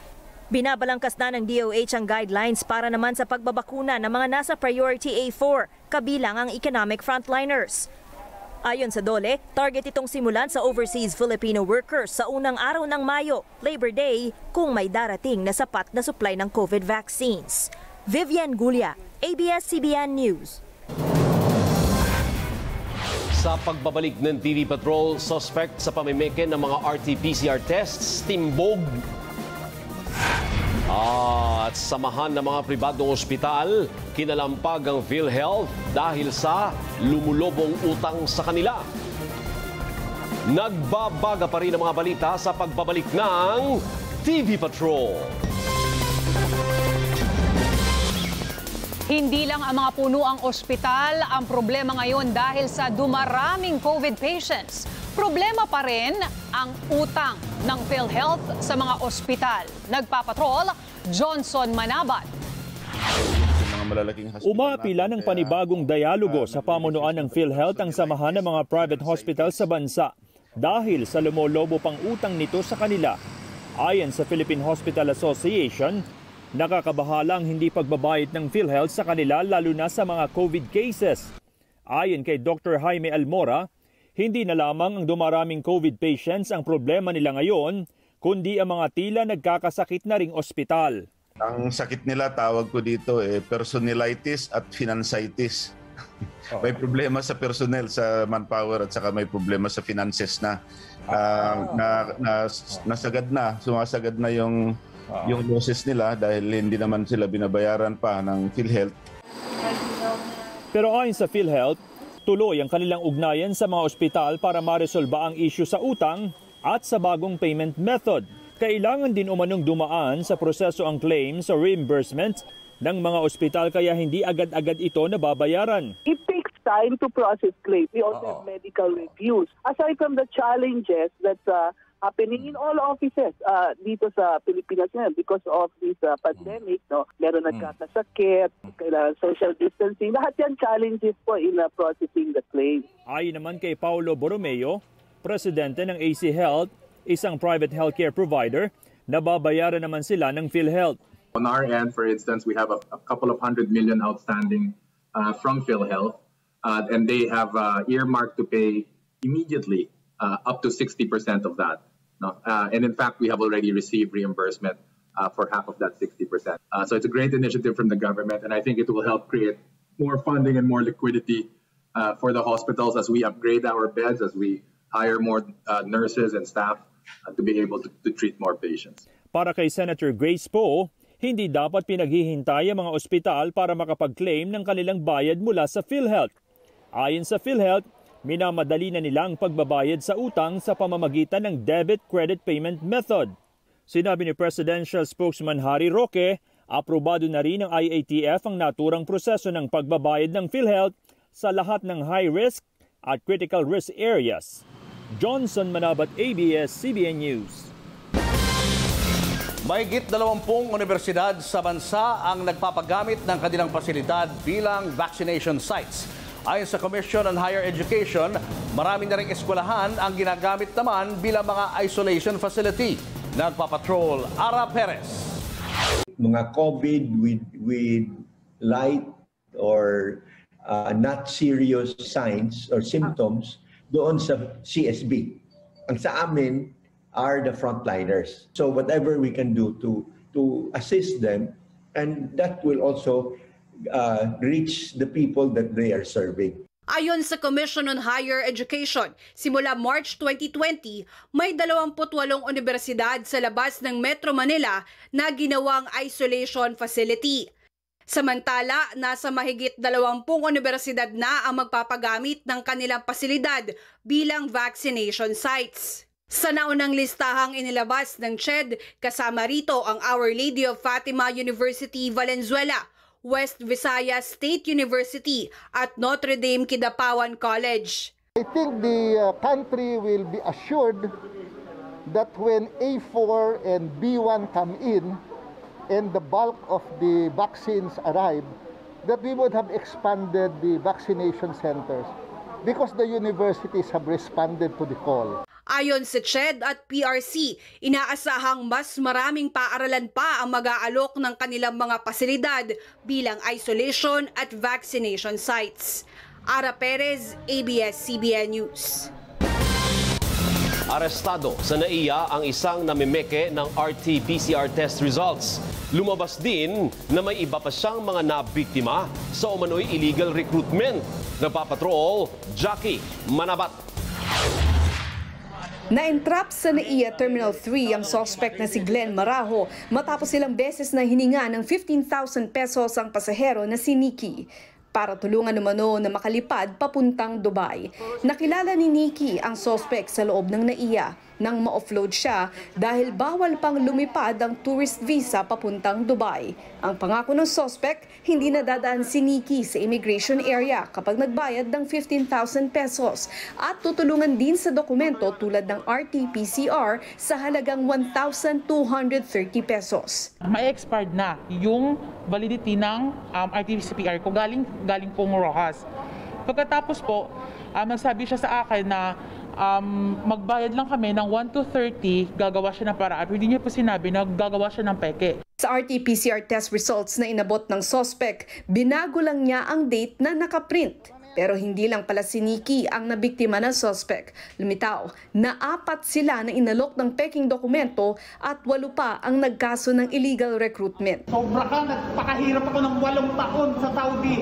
Binabalangkas na ng D O H ang guidelines para naman sa pagbabakuna ng mga nasa Priority A four, kabilang ang economic frontliners. Ayon sa DOLE, target itong simulan sa overseas Filipino workers sa unang araw ng Mayo, Labor Day, kung may darating na sapat na supply ng COVID vaccines. Vivian Gulia, A B S C B N News. Sa pagbabalik ng T V Patrol, suspect sa pamimeke ng mga R T P C R tests, timbog. Ah, at samahan ng mga pribadong ospital, kinalampag ang PhilHealth dahil sa lumulobong utang sa kanila. Nagbabaga pa rin ang mga balita sa pagbabalik ng T V Patrol. Hindi lang ang mga puno ang ospital ang problema ngayon dahil sa dumaraming COVID patients. Problema pa rin ang utang ng PhilHealth sa mga ospital. Nagpapatrol, Johnson Manabat. Umapila ng panibagong dialogo sa pamunuan ng PhilHealth ang samahan ng mga private hospital sa bansa dahil sa lumolobo pang utang nito sa kanila. Ayon sa Philippine Hospital Association, nakakabahalang hindi pagbabayad ng PhilHealth sa kanila lalo na sa mga COVID cases. Ayon kay Doctor Jaime Almora, hindi na lamang ang dumaraming COVID patients ang problema nila ngayon, kundi ang mga tila nagkakasakit na ring ospital. Ang sakit nila, tawag ko dito, eh, personalitis at finansitis. Oh. May problema sa personnel, sa manpower at saka may problema sa finances na. Uh, na, na nasagad na, sumasagad na yung yung losses nila dahil hindi naman sila binabayaran pa ng PhilHealth. Pero ayon sa PhilHealth, tuloy ang kanilang ugnayan sa mga ospital para maresolba ang issue sa utang at sa bagong payment method. Kailangan din umanong dumaan sa proseso ang claims o reimbursement ng mga ospital kaya hindi agad-agad ito nababayaran. It takes time to process claims. We also Uh-oh. have medical reviews. Aside from the challenges that uh, happening in all offices uh, dito sa Pilipinas ngayon because of this uh, pandemic, no, meron nagkakasakit, kailangan social distancing, lahat yan challenges po in uh, processing the claim. Ayon naman kay Paulo Borromeo, presidente ng A C Health, isang private healthcare provider, nababayaran naman sila ng PhilHealth. On our end, for instance, we have a, a couple of hundred million outstanding uh, from PhilHealth, uh, and they have uh, earmarked to pay immediately uh, up to sixty percent of that. No? Uh, and in fact, we have already received reimbursement uh, for half of that sixty percent. Uh, so it's a great initiative from the government, and I think it will help create more funding and more liquidity uh, for the hospitals as we upgrade our beds, as we hire more uh, nurses and staff uh, to be able to, to treat more patients. Para kay Senator Grace Poe, hindi dapat pinaghihintay ang mga ospital para makapag-claim ng kanilang bayad mula sa PhilHealth. Ayon sa PhilHealth, minamadali na nilang pagbabayad sa utang sa pamamagitan ng debit-credit payment method. Sinabi ni Presidential Spokesman Harry Roque, aprobado na rin ng I A T F ang naturang proseso ng pagbabayad ng PhilHealth sa lahat ng high-risk at critical risk areas. Johnson Manabat, A B S C B N News. Mahigit dalawampung universidad sa bansa ang nagpapagamit ng kanilang pasilidad bilang vaccination sites. Ayon sa Commission on Higher Education, marami na ring eskwelahan ang ginagamit naman bilang mga isolation facility. Nagpapatrol, Ara Perez. Mga COVID with, with light or uh, not serious signs or symptoms doon sa C S B. Ang sa amin are the frontliners. So whatever we can do to, to assist them, and that will also Uh, reach the people that they are serving. Ayon sa Commission on Higher Education, simula March twenty twenty, may dalawampu't-walong universidad sa labas ng Metro Manila na ginawang isolation facility. Samantala, nasa mahigit dalawampung universidad na ang magpapagamit ng kanilang pasilidad bilang vaccination sites. Sa naunang listahang inilabas ng C H E D, kasama rito ang Our Lady of Fatima University, Valenzuela, West Visayas State University at Notre Dame Kidapawan College. I think the uh, country will be assured that when A four and B one come in and the bulk of the vaccines arrive, that we would have expanded the vaccination centers because the universities have responded to the call. Ayon sa C H E D at P R C, inaasahang mas maraming paaralan pa ang mag-aalok ng kanilang mga pasilidad bilang isolation at vaccination sites. Ara Perez, A B S C B N News. Arestado sa N A I A ang isang namimeke ng R T P C R test results. Lumabas din na may iba pa siyang mga nabiktima sa umano'y illegal recruitment. Nagpapatrol, Jackie Manabat. Na-entrap sa N A I A Terminal three ang suspect na si Glenn Marajo matapos ilang beses na hininga ng fifteen thousand pesos ang pasahero na si Nikki para tulungan umano na makalipad papuntang Dubai. Nakilala ni Nikki ang suspect sa loob ng N A I A nang ma-offload siya dahil bawal pang lumipad ang tourist visa papuntang Dubai. Ang pangako ng suspect, hindi na dadaan si Nikki sa immigration area kapag nagbayad ng fifteen thousand pesos at tutulungan din sa dokumento tulad ng R T P C R sa halagang one thousand two hundred thirty pesos. May expired na yung validity ng um, R T P C R ko galing, galing pong Rojas. Pagkatapos po, um, nagsabi siya sa akin na Um, magbayad lang kami ng one to thirty, gagawa siya ng paraan. Hindi niya po sinabi na gagawa siya ng peke. Sa R T P C R test results na inabot ng suspect, binago lang niya ang date na nakaprint. Pero hindi lang pala si Nikki ang nabiktima ng suspect. Lumitaw na apat sila na inalok ng peking dokumento at walo pa ang nagkaso ng illegal recruitment. Sobra ka, nagpakahirap ako ng walong taon sa Saudi.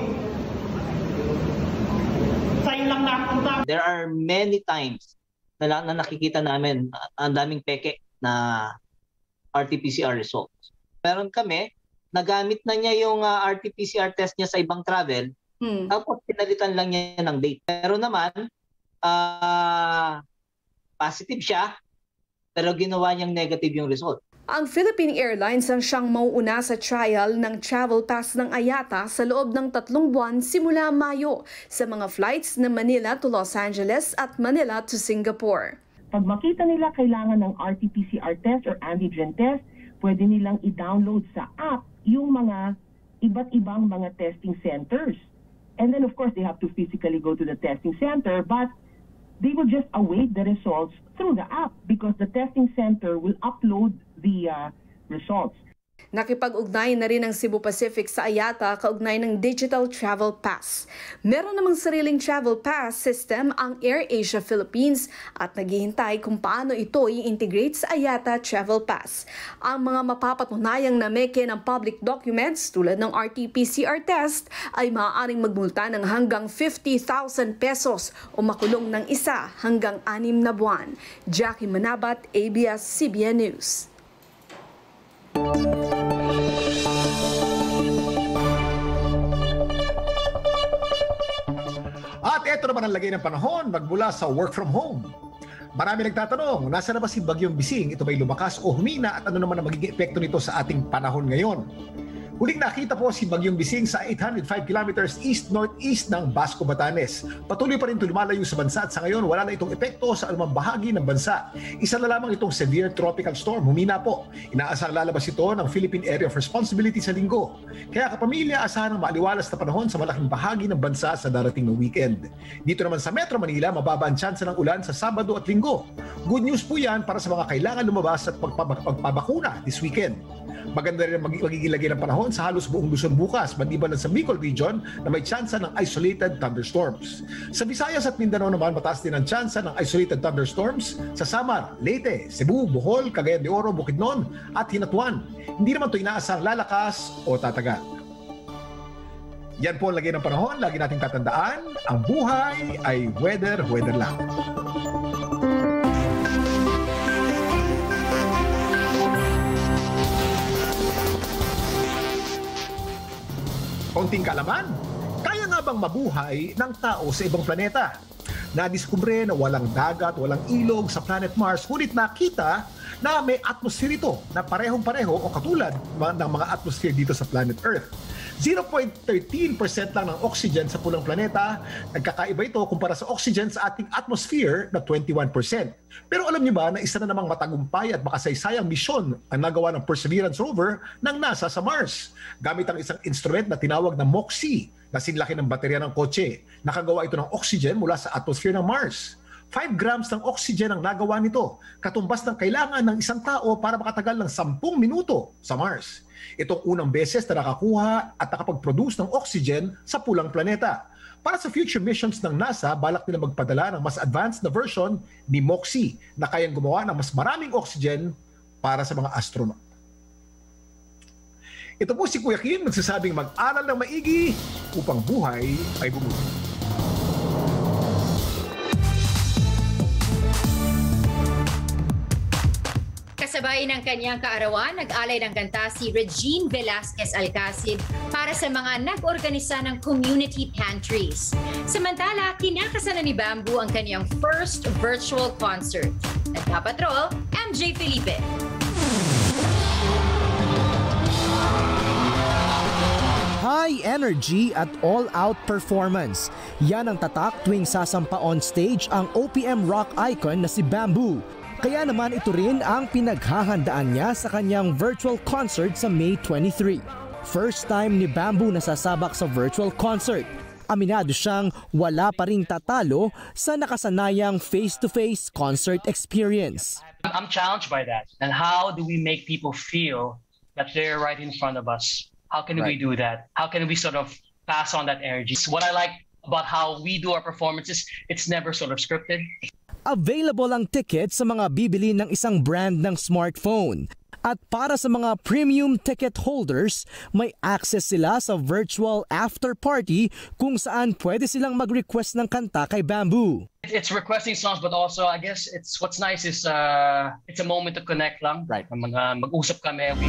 There are many times na, na nakikita namin ang daming peke na R T P C R results. Meron kami, nagamit na niya yung uh, R T P C R test niya sa ibang travel, hmm. tapos pinalitan lang niya ng date. Pero naman, uh, positive siya, pero ginawa niyang negative yung result. Ang Philippine Airlines ang siyang mauuna sa trial ng travel pass ng A Y A T A sa loob ng tatlong buwan simula Mayo sa mga flights na Manila to Los Angeles at Manila to Singapore. Pag makita nila kailangan ng R T P C R test or antigen test, pwede nilang i-download sa app yung mga iba't ibang mga testing centers. And then of course they have to physically go to the testing center, but they will just await the results through the app because the testing center will upload the uh, results. Nakipag-ugnay na rin ang Cebu Pacific sa A Y A T A kaugnay ng Digital Travel Pass. Meron namang sariling travel pass system ang AirAsia Philippines at naghihintay kung paano ito i-integrate sa A Y A T A Travel Pass. Ang mga mapapatunayang nameke ng public documents tulad ng R T P C R test ay maaaring magmulta ng hanggang fifty thousand pesos o makulong ng isa hanggang anim na buwan. Jackie Manabat, A B S C B N News. At ito naman ang lagay ng panahon magmula sa work from home. Marami nagtatanong, nasa na ba si Bagyong Bising? Ito ba'y lumakas o humina at ano naman ang magiging epekto nito sa ating panahon ngayon? Huling nakita po si Bagyong Bising sa eight hundred five kilometers east-northeast ng Basco, Batanes. Patuloy pa rin ito lumalayo sa bansa at sa ngayon wala na itong epekto sa anumang bahagi ng bansa. Isa na lamang itong severe tropical storm. Humina po. Inaasang lalabas ito ng Philippine Area of Responsibility sa linggo. Kaya kapamilya, asahan ng maaliwalas na panahon sa malaking bahagi ng bansa sa darating na weekend. Dito naman sa Metro Manila, mababa ang tsansa ng ulan sa Sabado at Linggo. Good news po yan para sa mga kailangan lumabas at magpabakuna this weekend. Maganda rin ang magiging lagay ng panahon sa halos buong Luzon bukas, maliban sa Bicol region na may tsansa ng isolated thunderstorms. Sa Visayas at Mindanao naman, mataas din ang tsansa ng isolated thunderstorms sa Samar, Leyte, Cebu, Bohol, Cagayan de Oro, Bukidnon at Hinatuan. Hindi naman ito inaasang lalakas o tatagal. Yan po ang lagay ng panahon. Lagi nating tatandaan, ang buhay ay weather-weather lang. Konting kaalaman, kaya nga bang mabuhay ng tao sa ibang planeta? Nadiskubre na walang dagat, walang ilog sa planet Mars, ngunit nakita na may atmosphere ito na parehong-pareho o katulad ng mga atmosphere dito sa planet Earth. zero point one three percent lang ng oxygen sa pulang planeta. Nagkakaiba ito kumpara sa oxygen sa ating atmosphere na twenty-one percent. Pero alam niyo ba na isa na namang matagumpay at makasaysayang misyon ang nagawa ng Perseverance rover ng NASA sa Mars. Gamit ang isang instrument na tinawag na MOXIE, na sinlaki ng baterya ng kotse. Nakagawa ito ng oxygen mula sa atmosphere ng Mars. five grams ng oxygen ang nagawa nito, katumbas ng kailangan ng isang tao para makatagal ng sampung minuto sa Mars. Itong unang beses na nakakuha at nakapag-produce ng oxygen sa pulang planeta. Para sa future missions ng NASA, balak nila magpadala ng mas advanced na version ni MOXIE na kayang gumawa ng mas maraming oxygen para sa mga astronaut. Ito po si Kuya Kim, nagsasabing mag-aral ng maigi upang buhay ay bumuti. Kasabay ng kanyang kaarawan, nag-alay ng kanta si Regine Velasquez Alcacid para sa mga nag-organisa ng community pantries. Samantala, kinakasana ni Bamboo ang kanyang first virtual concert. Nagpapatrol, M J Felipe. High energy at all-out performance. Yan ang tatak tuwing sasampa on stage ang O P M rock icon na si Bamboo. Kaya naman ito rin ang pinaghahandaan niya sa kanyang virtual concert sa May twenty-three. First time ni Bamboo nasasabak sa virtual concert. Aminado siyang wala pa ring tatalo sa nakasanayang face-to-face concert experience. I'm challenged by that. And how do we make people feel that they're right in front of us? How can right. we do that? How can we sort of pass on that energy? So what I like about how we do our performances, it's never sort of scripted. Available ang ticket sa mga bibili ng isang brand ng smartphone. At para sa mga premium ticket holders, may access sila sa virtual after party kung saan pwede silang mag-request ng kanta kay Bamboo. It's requesting songs, but also I guess it's what's nice is uh, it's a moment to connect lang. Right. Mag, uh, mag-usap kami. We...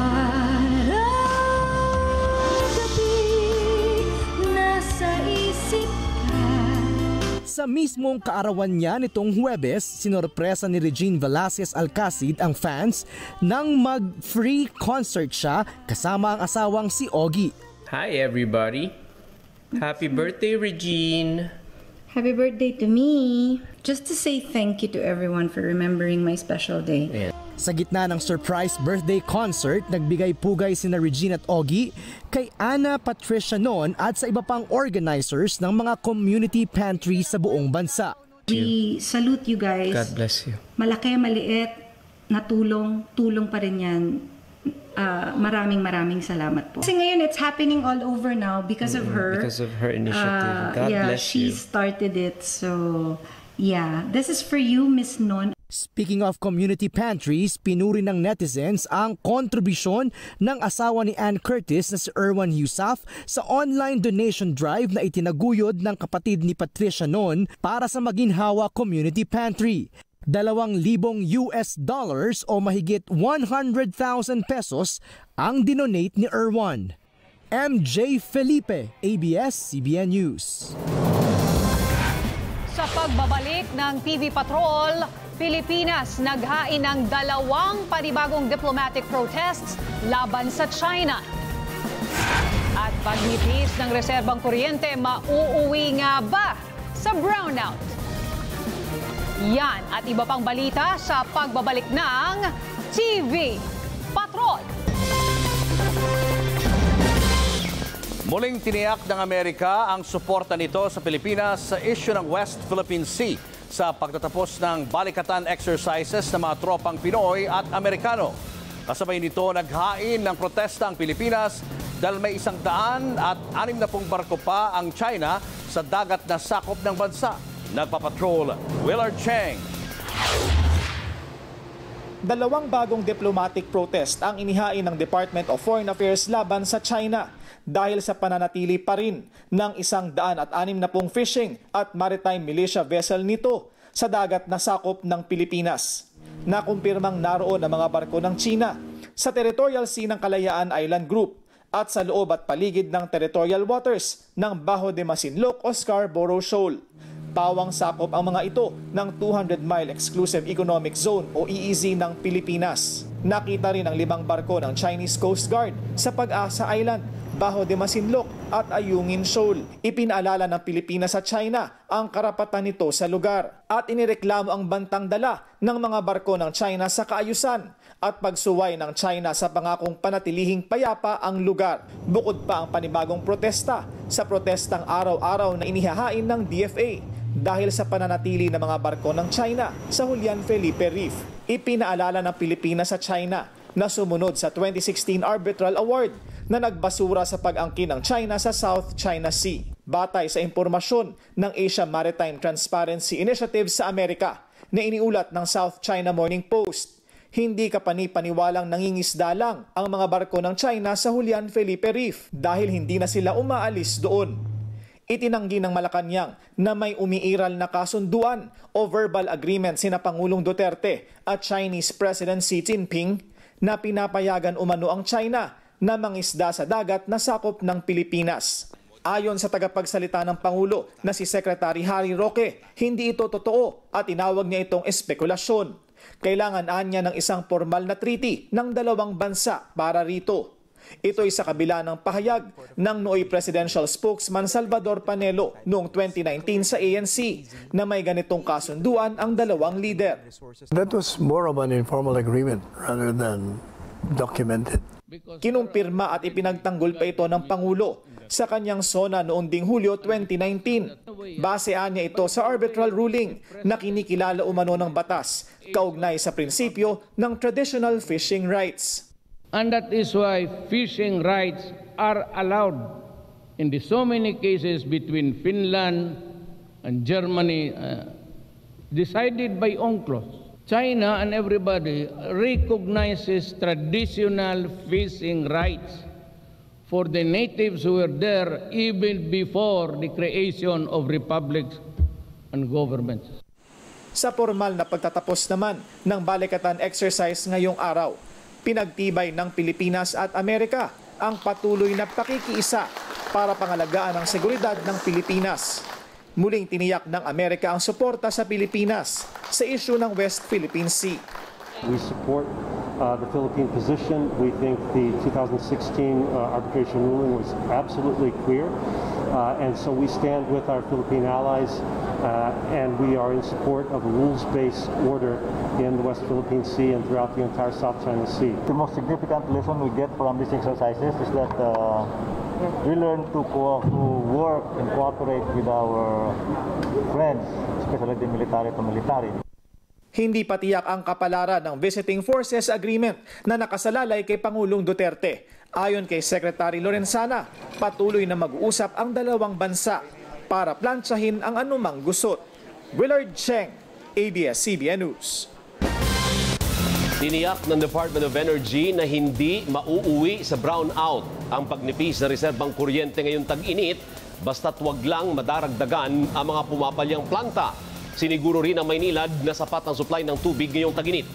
Sa mismong kaarawan niya nitong Huwebes, sinorpresa ni Regine Velasquez Alcacid ang fans nang mag-free concert siya kasama ang asawang si Ogie. Hi everybody! Happy birthday, Regine! Happy birthday to me! Just to say thank you to everyone for remembering my special day. Yeah. Sa gitna ng surprise birthday concert, nagbigay pugay sina Regine at Ogie kay Ana Patricia Noon at sa iba pang organizers ng mga community pantry sa buong bansa. We salute you guys. God bless you. Malaki, maliit, na tulong, tulong pa rin yan. Uh, maraming maraming salamat po. Kasi ngayon it's happening all over now because mm-hmm. of her. Because of her initiative. Uh, God yeah, bless she you. She started it. So yeah, this is for you, Miss Non. Speaking of community pantries, pinuri ng netizens ang kontribusyon ng asawa ni Ann Curtis na si Erwan Yusaf sa online donation drive na itinaguyod ng kapatid ni Patricia noon para sa Maginhawa Community Pantry. Dalawang libong U S dollars o mahigit one hundred thousand pesos ang dinonate ni Erwan. M J Felipe, A B S C B N News. Sa pagbabalik ng T V Patrol, Pilipinas naghain ng dalawang panibagong diplomatic protests laban sa China. At pagnipis ng reserbang kuryente, mauuwi nga ba sa brownout? Yan at iba pang balita sa pagbabalik ng T V Patrol. Muling tiniyak ng Amerika ang suporta nito sa Pilipinas sa issue ng West Philippine Sea sa pagtatapos ng balikatan exercises ng mga tropang Pinoy at Amerikano. Kasabay nito, naghain ng protesta ang Pilipinas dahil may isang daan at anim na pong barko pa ang China sa dagat na sakop ng bansa. Nagpapatrol, Willard Cheng. Dalawang bagong diplomatic protest ang inihain ng Department of Foreign Affairs laban sa China dahil sa pananatili pa rin ng isang daan at anim na pong fishing at maritime militia vessel nito sa dagat na sakop ng Pilipinas. Nakumpirmang naroon ang mga barko ng China sa Territorial Sea ng Kalayaan Island Group at sa loob at paligid ng territorial waters ng Bajo de Masinloc o Scarborough Shoal. Pawang sakop ang mga ito ng two hundred mile Exclusive Economic Zone o E E Z ng Pilipinas. Nakita rin ang limang barko ng Chinese Coast Guard sa Pag-asa Island, Bajo de Masinloc at Ayungin Shoal. Ipinaalala ng Pilipinas sa China ang karapatan nito sa lugar at inireklamo ang bantang dala ng mga barko ng China sa kaayusan at pagsuway ng China sa pangakong panatilihing payapa ang lugar. Bukod pa ang panibagong protesta sa protestang araw-araw na inihahain ng D F A dahil sa pananatili ng mga barko ng China sa Julian Felipe Reef. Ipinaalala ng Pilipinas sa China na sumunod sa twenty sixteen Arbitral Award na nagbasura sa pag-angkin ng China sa South China Sea. Batay sa impormasyon ng Asia Maritime Transparency Initiative sa Amerika na iniulat ng South China Morning Post, hindi kapani-paniwalang nangingisda lang ang mga barko ng China sa Julian Felipe Reef dahil hindi na sila umaalis doon. Itinanggi ng Malacanang na may umiiral na kasunduan o verbal agreement sina Pangulong Duterte at Chinese President Xi Jinping na pinapayagan umano ang China na mangisda sa dagat na sakop ng Pilipinas. Ayon sa tagapagsalita ng Pangulo na si Secretary Harry Roque, hindi ito totoo at tinawag niya itong espekulasyon. Kailangan anya ng isang formal na treaty ng dalawang bansa para rito. Ito'y sa kabila ng pahayag ng nooy Presidential Spokesman Salvador Panelo noong twenty nineteen sa A N C na may ganitong kasunduan ang dalawang lider. That was more of an informal agreement rather than documented. Kinumpirma at ipinagtanggol pa ito ng Pangulo sa kanyang SONA noong ding Hulyo twenty nineteen. Basean niya ito sa arbitral ruling na kinikilala umano ng batas kaugnay sa prinsipyo ng traditional fishing rights. And that is why fishing rights are allowed in the so many cases between Finland and Germany uh, decided by UNCLOS. China and everybody recognizes traditional fishing rights for the natives who were there even before the creation of republics and governments. Sa formal na pagtatapos naman ng balikatan exercise ngayong araw, pinagtibay ng Pilipinas at Amerika ang patuloy na pakikiisa para pangalagaan ang seguridad ng Pilipinas. Muling tiniyak ng Amerika ang suporta sa Pilipinas sa isyu ng West Philippine Sea. We support uh, the Philippine position. We think the two thousand sixteen uh, arbitration ruling was absolutely clear. Uh, and so we stand with our Philippine allies uh, and we are in support of a rules-based order in the West Philippine Sea and throughout the entire South China Sea. The most significant lesson we get from these exercises is that uh, we learn to, co to work and cooperate with our friends, especially the military to military. Hindi patiyak ang kapalaran ng Visiting Forces Agreement na nakasalalay kay Pangulong Duterte. Ayon kay Secretary Lorenzana, patuloy na mag-uusap ang dalawang bansa para plantsahin ang anumang gusot. Willard Cheng, A B S C B N News. Tiniyak ng Department of Energy na hindi mauuwi sa brownout ang pagnipis na reserbang kuryente ngayong tag-init basta't wag lang madaragdagan ang mga pumapalyang planta. Siniguro rin ang Maynilad na sapat ang supply ng tubig ngayong tag-init.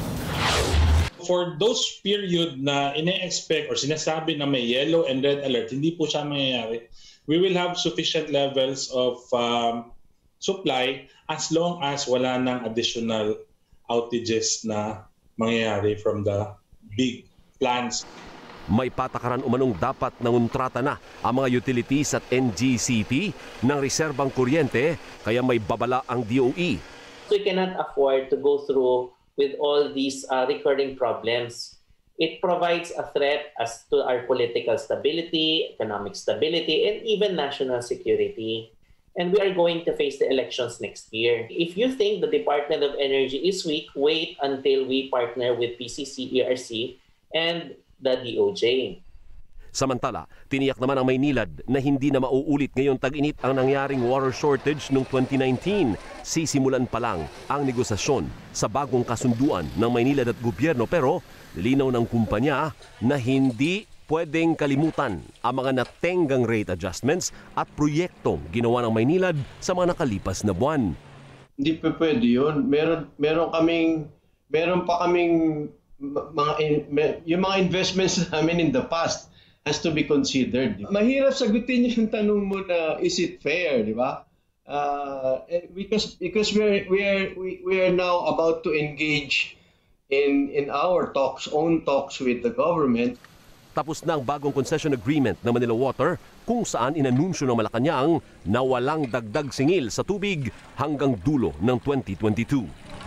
For those period na ine-expect or sinasabi na may yellow and red alert, hindi po siya mangyayari. We will have sufficient levels of um, supply as long as wala nang additional outages na mangyayari from the big plants. May patakaran umanong dapat nangontrata na ang mga utilities at N G C P ng reserbang kuryente kaya may babala ang D O E. We cannot afford to go through with all these uh, recurring problems. It provides a threat as to our political stability, economic stability, and even national security. And we are going to face the elections next year. If you think the Department of Energy is weak, wait until we partner with P C C, E R C, and the D O J. Samantala, tiniyak naman ang Maynilad na hindi na mauulit ngayong tag-init ang nangyaring water shortage noong twenty nineteen. Sisimulan pa lang ang negosasyon sa bagong kasunduan ng Maynilad at gobyerno pero nilinaw ng kumpanya na hindi pwedeng kalimutan ang mga natenggang rate adjustments at proyektong ginawa ng Maynilad sa mga nakalipas na buwan. Hindi pa pwede yun. Meron, meron kaming, meron pa kaming mga, yung mga investments namin in the past has to be considered. Mahirap sagutin yung tanong mo na is it fair, di ba? Uh, because because we are we are we, we are now about to engage in in our talks, own talks with the government. Tapos na ang bagong concession agreement ng Manila Water kung saan inanunsyo ng Malacanang na walang dagdag singil sa tubig hanggang dulo ng twenty twenty-two.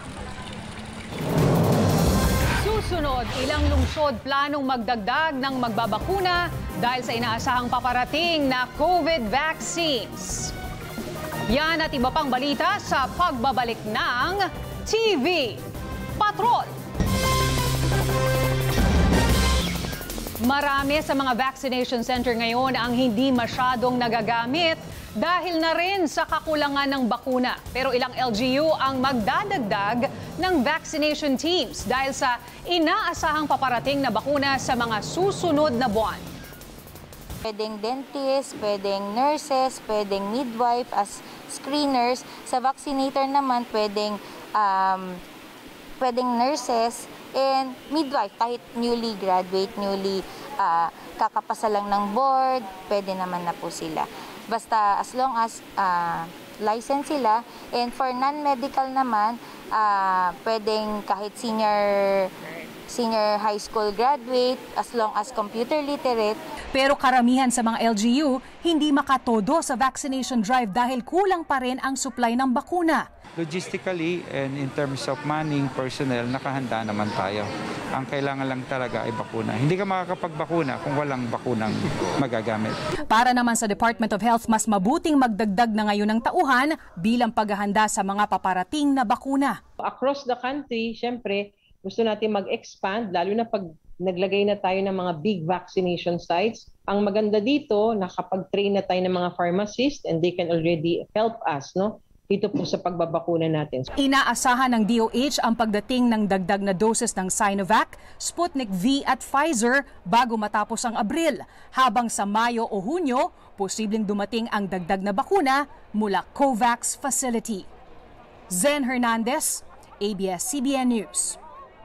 Susunod, ilang lungsod planong magdagdag ng magbabakuna dahil sa inaasahang paparating na COVID vaccines. Yan at iba pang balita sa pagbabalik ng T V Patrol. Marami sa mga vaccination center ngayon ang hindi masyadong nagagamit dahil na rin sa kakulangan ng bakuna. Pero ilang L G U ang magdadagdag ng vaccination teams dahil sa inaasahang paparating na bakuna sa mga susunod na buwan. Pwedeng dentist, pwedeng nurses, pwedeng midwife as screeners. Sa vaccinator naman, pwedeng, um, pwedeng nurses and midwife, kahit newly graduate, newly uh, kakapasa lang ng board, pwede naman na po sila. Basta as long as uh, license sila. And for non-medical naman, uh, pwedeng kahit senior senior high school graduate, as long as computer literate. Pero karamihan sa mga L G U hindi makatodo sa vaccination drive dahil kulang pa rin ang supply ng bakuna. Logistically and in terms of manning, personnel, nakahanda naman tayo. Ang kailangan lang talaga ay bakuna. Hindi ka makakapagbakuna kung walang bakunang magagamit. Para naman sa Department of Health, mas mabuting magdagdag na ngayon ng tauhan bilang paghahanda sa mga paparating na bakuna. Across the country, syempre, gusto natin mag-expand, lalo na pag naglagay na tayo ng mga big vaccination sites. Ang maganda dito, nakapag-train na tayo ng mga pharmacists and they can already help us, no? Dito po sa pagbabakuna natin. Inaasahan ng D O H ang pagdating ng dagdag na doses ng Sinovac, Sputnik V at Pfizer bago matapos ang Abril. Habang sa Mayo o Hunyo, posibleng dumating ang dagdag na bakuna mula COVAX facility. Zen Hernandez, A B S C B N News.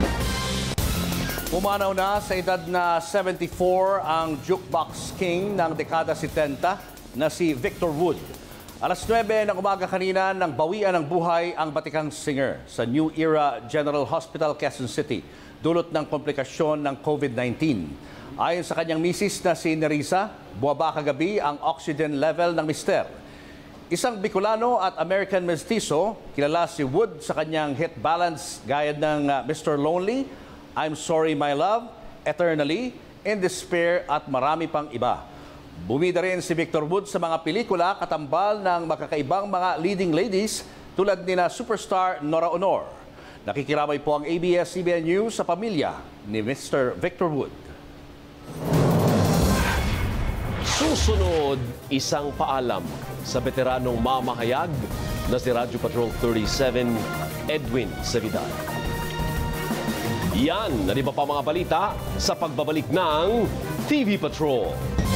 Pumanaw na sa edad na seventy-four ang jukebox king ng dekada setenta na si Victor Wood. Alas nuwebe ng umaga kanina nang bawian ng buhay ang batikang singer sa New Era General Hospital, Quezon City, dulot ng komplikasyon ng COVID nineteen. Ayon sa kanyang misis na si Nerissa, buwaba kagabi ang oxygen level ng mister. Isang Bicolano at American mestizo, kilala si Wood sa kanyang hit balance gaya ng uh, Mister Lonely, I'm Sorry My Love, Eternally, In Despair at marami pang iba. Bumida rin si Victor Wood sa mga pelikula katambal ng makakaibang mga leading ladies tulad ni na superstar Nora Honor. Nakikiramay po ang A B S C B N News sa pamilya ni Mister Victor Wood. Susunod, isang paalam sa veteranong mamahayag na si Radyo Patrol thirty-seven, Edwin Sevidal. Yan, na iba pa mga balita sa pagbabalik ng T V Patrol.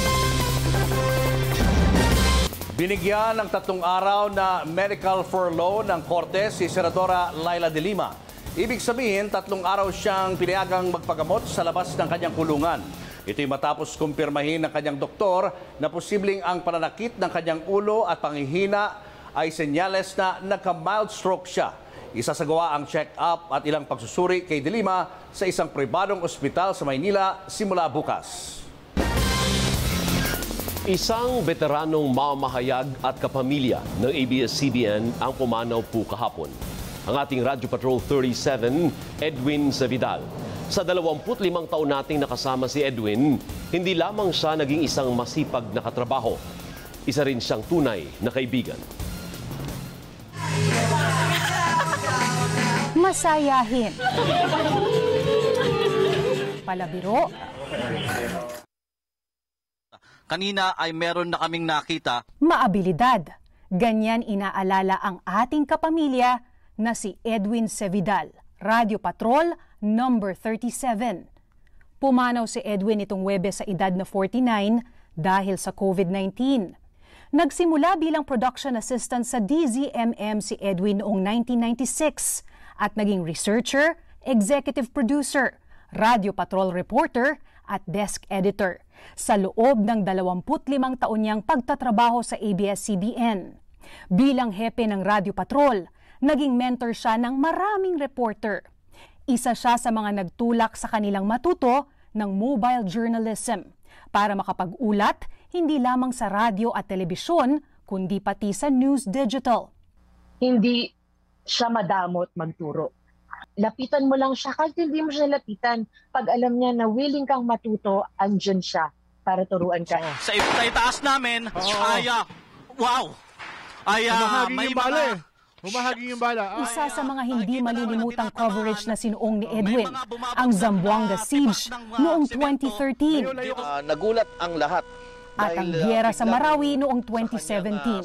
Binigyan ng tatlong araw na medical furlough ng Korte si Senadora Laila de Lima. Ibig sabihin, tatlong araw siyang pinayagang magpagamot sa labas ng kanyang kulungan. Ito'y matapos kumpirmahin ng kanyang doktor na posibleng ang pananakit ng kanyang ulo at panghihina ay senyales na nagka-mild stroke siya. Isasagawa ang check-up at ilang pagsusuri kay de Lima sa isang pribadong ospital sa Maynila simula bukas. Isang veteranong mamahayag at kapamilya ng A B S C B N ang pumanaw po kahapon. Ang ating Radyo Patrol thirty-seven, Edwin Sevidal. Sa dalawampu't limang taon nating nakasama si Edwin, hindi lamang siya naging isang masipag na katrabaho. Isa rin siyang tunay na kaibigan. Masayahin. Palabiro. Kanina ay meron na kaming nakita. Maabilidad. Ganyan inaalala ang ating kapamilya na si Edwin Sevidal, Radyo Patrol number thirty-seven. Pumanaw si Edwin itong Webes sa edad na forty-nine dahil sa COVID nineteen. Nagsimula bilang production assistant sa D Z M M si Edwin noong nineteen ninety-six at naging researcher, executive producer, Radyo Patrol reporter at desk editor sa loob ng dalawampu't limang taon niyang pagtatrabaho sa A B S C B N. Bilang hepe ng Radyo Patrol, naging mentor siya ng maraming reporter. Isa siya sa mga nagtulak sa kanilang matuto ng mobile journalism para makapag-ulat hindi lamang sa radyo at telebisyon, kundi pati sa news digital. Hindi siya madamot magturo. Lapitan mo lang siya kahit hindi mo siya lapitan. Pag alam niya na willing kang matuto, andyan siya para turuan ka. Sa itaas namin, kaya, wow! ay uh, Humahaging may yung bala mga... eh. Humahaging yung bala. Ah, Isa sa mga hindi malilimutang coverage na sinuong ni Edwin, ang Zamboanga Siege noong twenty thirteen. Uh, nagulat ang lahat. At ang giyera sa Marawi noong twenty seventeen.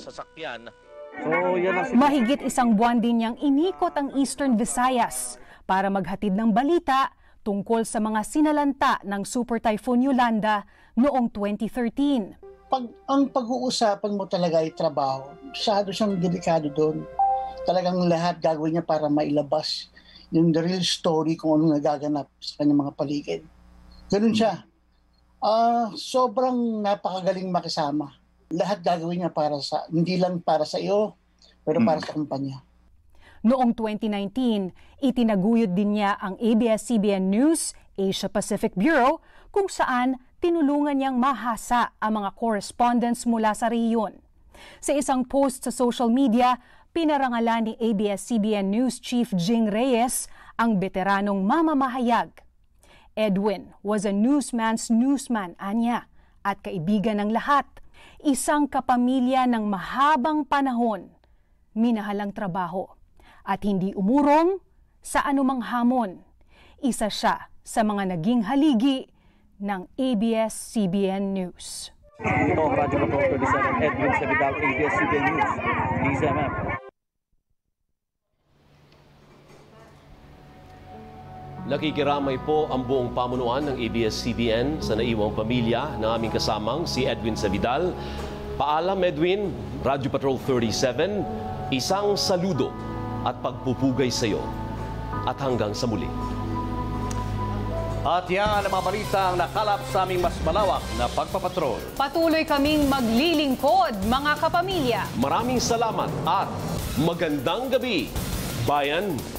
Mahigit isang buwan din niyang inikot ang Eastern Visayas para maghatid ng balita tungkol sa mga sinalanta ng Super Typhoon Yolanda noong twenty thirteen. Pag ang pag-uusapan mo talaga ay trabaho, masyado siyang delikado doon. Talagang lahat gagawin niya para mailabas yung the real story kung anong nagaganap sa kanyang mga paligid. Ganun siya. Uh, sobrang napakagaling makisama. Lahat gagawin niya para sa, hindi lang para sa iyo, pero para sa kumpanya. Noong twenty nineteen, itinaguyod din niya ang A B S C B N News Asia Pacific Bureau kung saan tinulungan niyang mahasa ang mga correspondents mula sa rehiyon. Sa isang post sa social media, pinarangalan ni A B S C B N News Chief Jing Reyes ang veteranong mamamahayag. Edwin was a newsman's newsman, anya, at kaibigan ng lahat. Isang kapamilya ng mahabang panahon, minahalang trabaho, at hindi umurong sa anumang hamon. Isa siya sa mga naging haligi ng A B S C B N News. Ito ang Radyo Patrol thirty-seven, Edwin Sabidal, A B S C B N News. Lisa, ma'am. Nakikiramay po ang buong pamunuan ng A B S C B N sa naiwang pamilya ng aming kasamang si Edwin Sabidal. Paalam, Edwin, Radyo Patrol thirty-seven, isang saludo at pagpupugay sa iyo. At hanggang sa muli. At yan ang mga balitang nakalap sa aming mas malawak na pagpapatrol. Patuloy kaming maglilingkod, mga kapamilya. Maraming salamat at magandang gabi, bayan.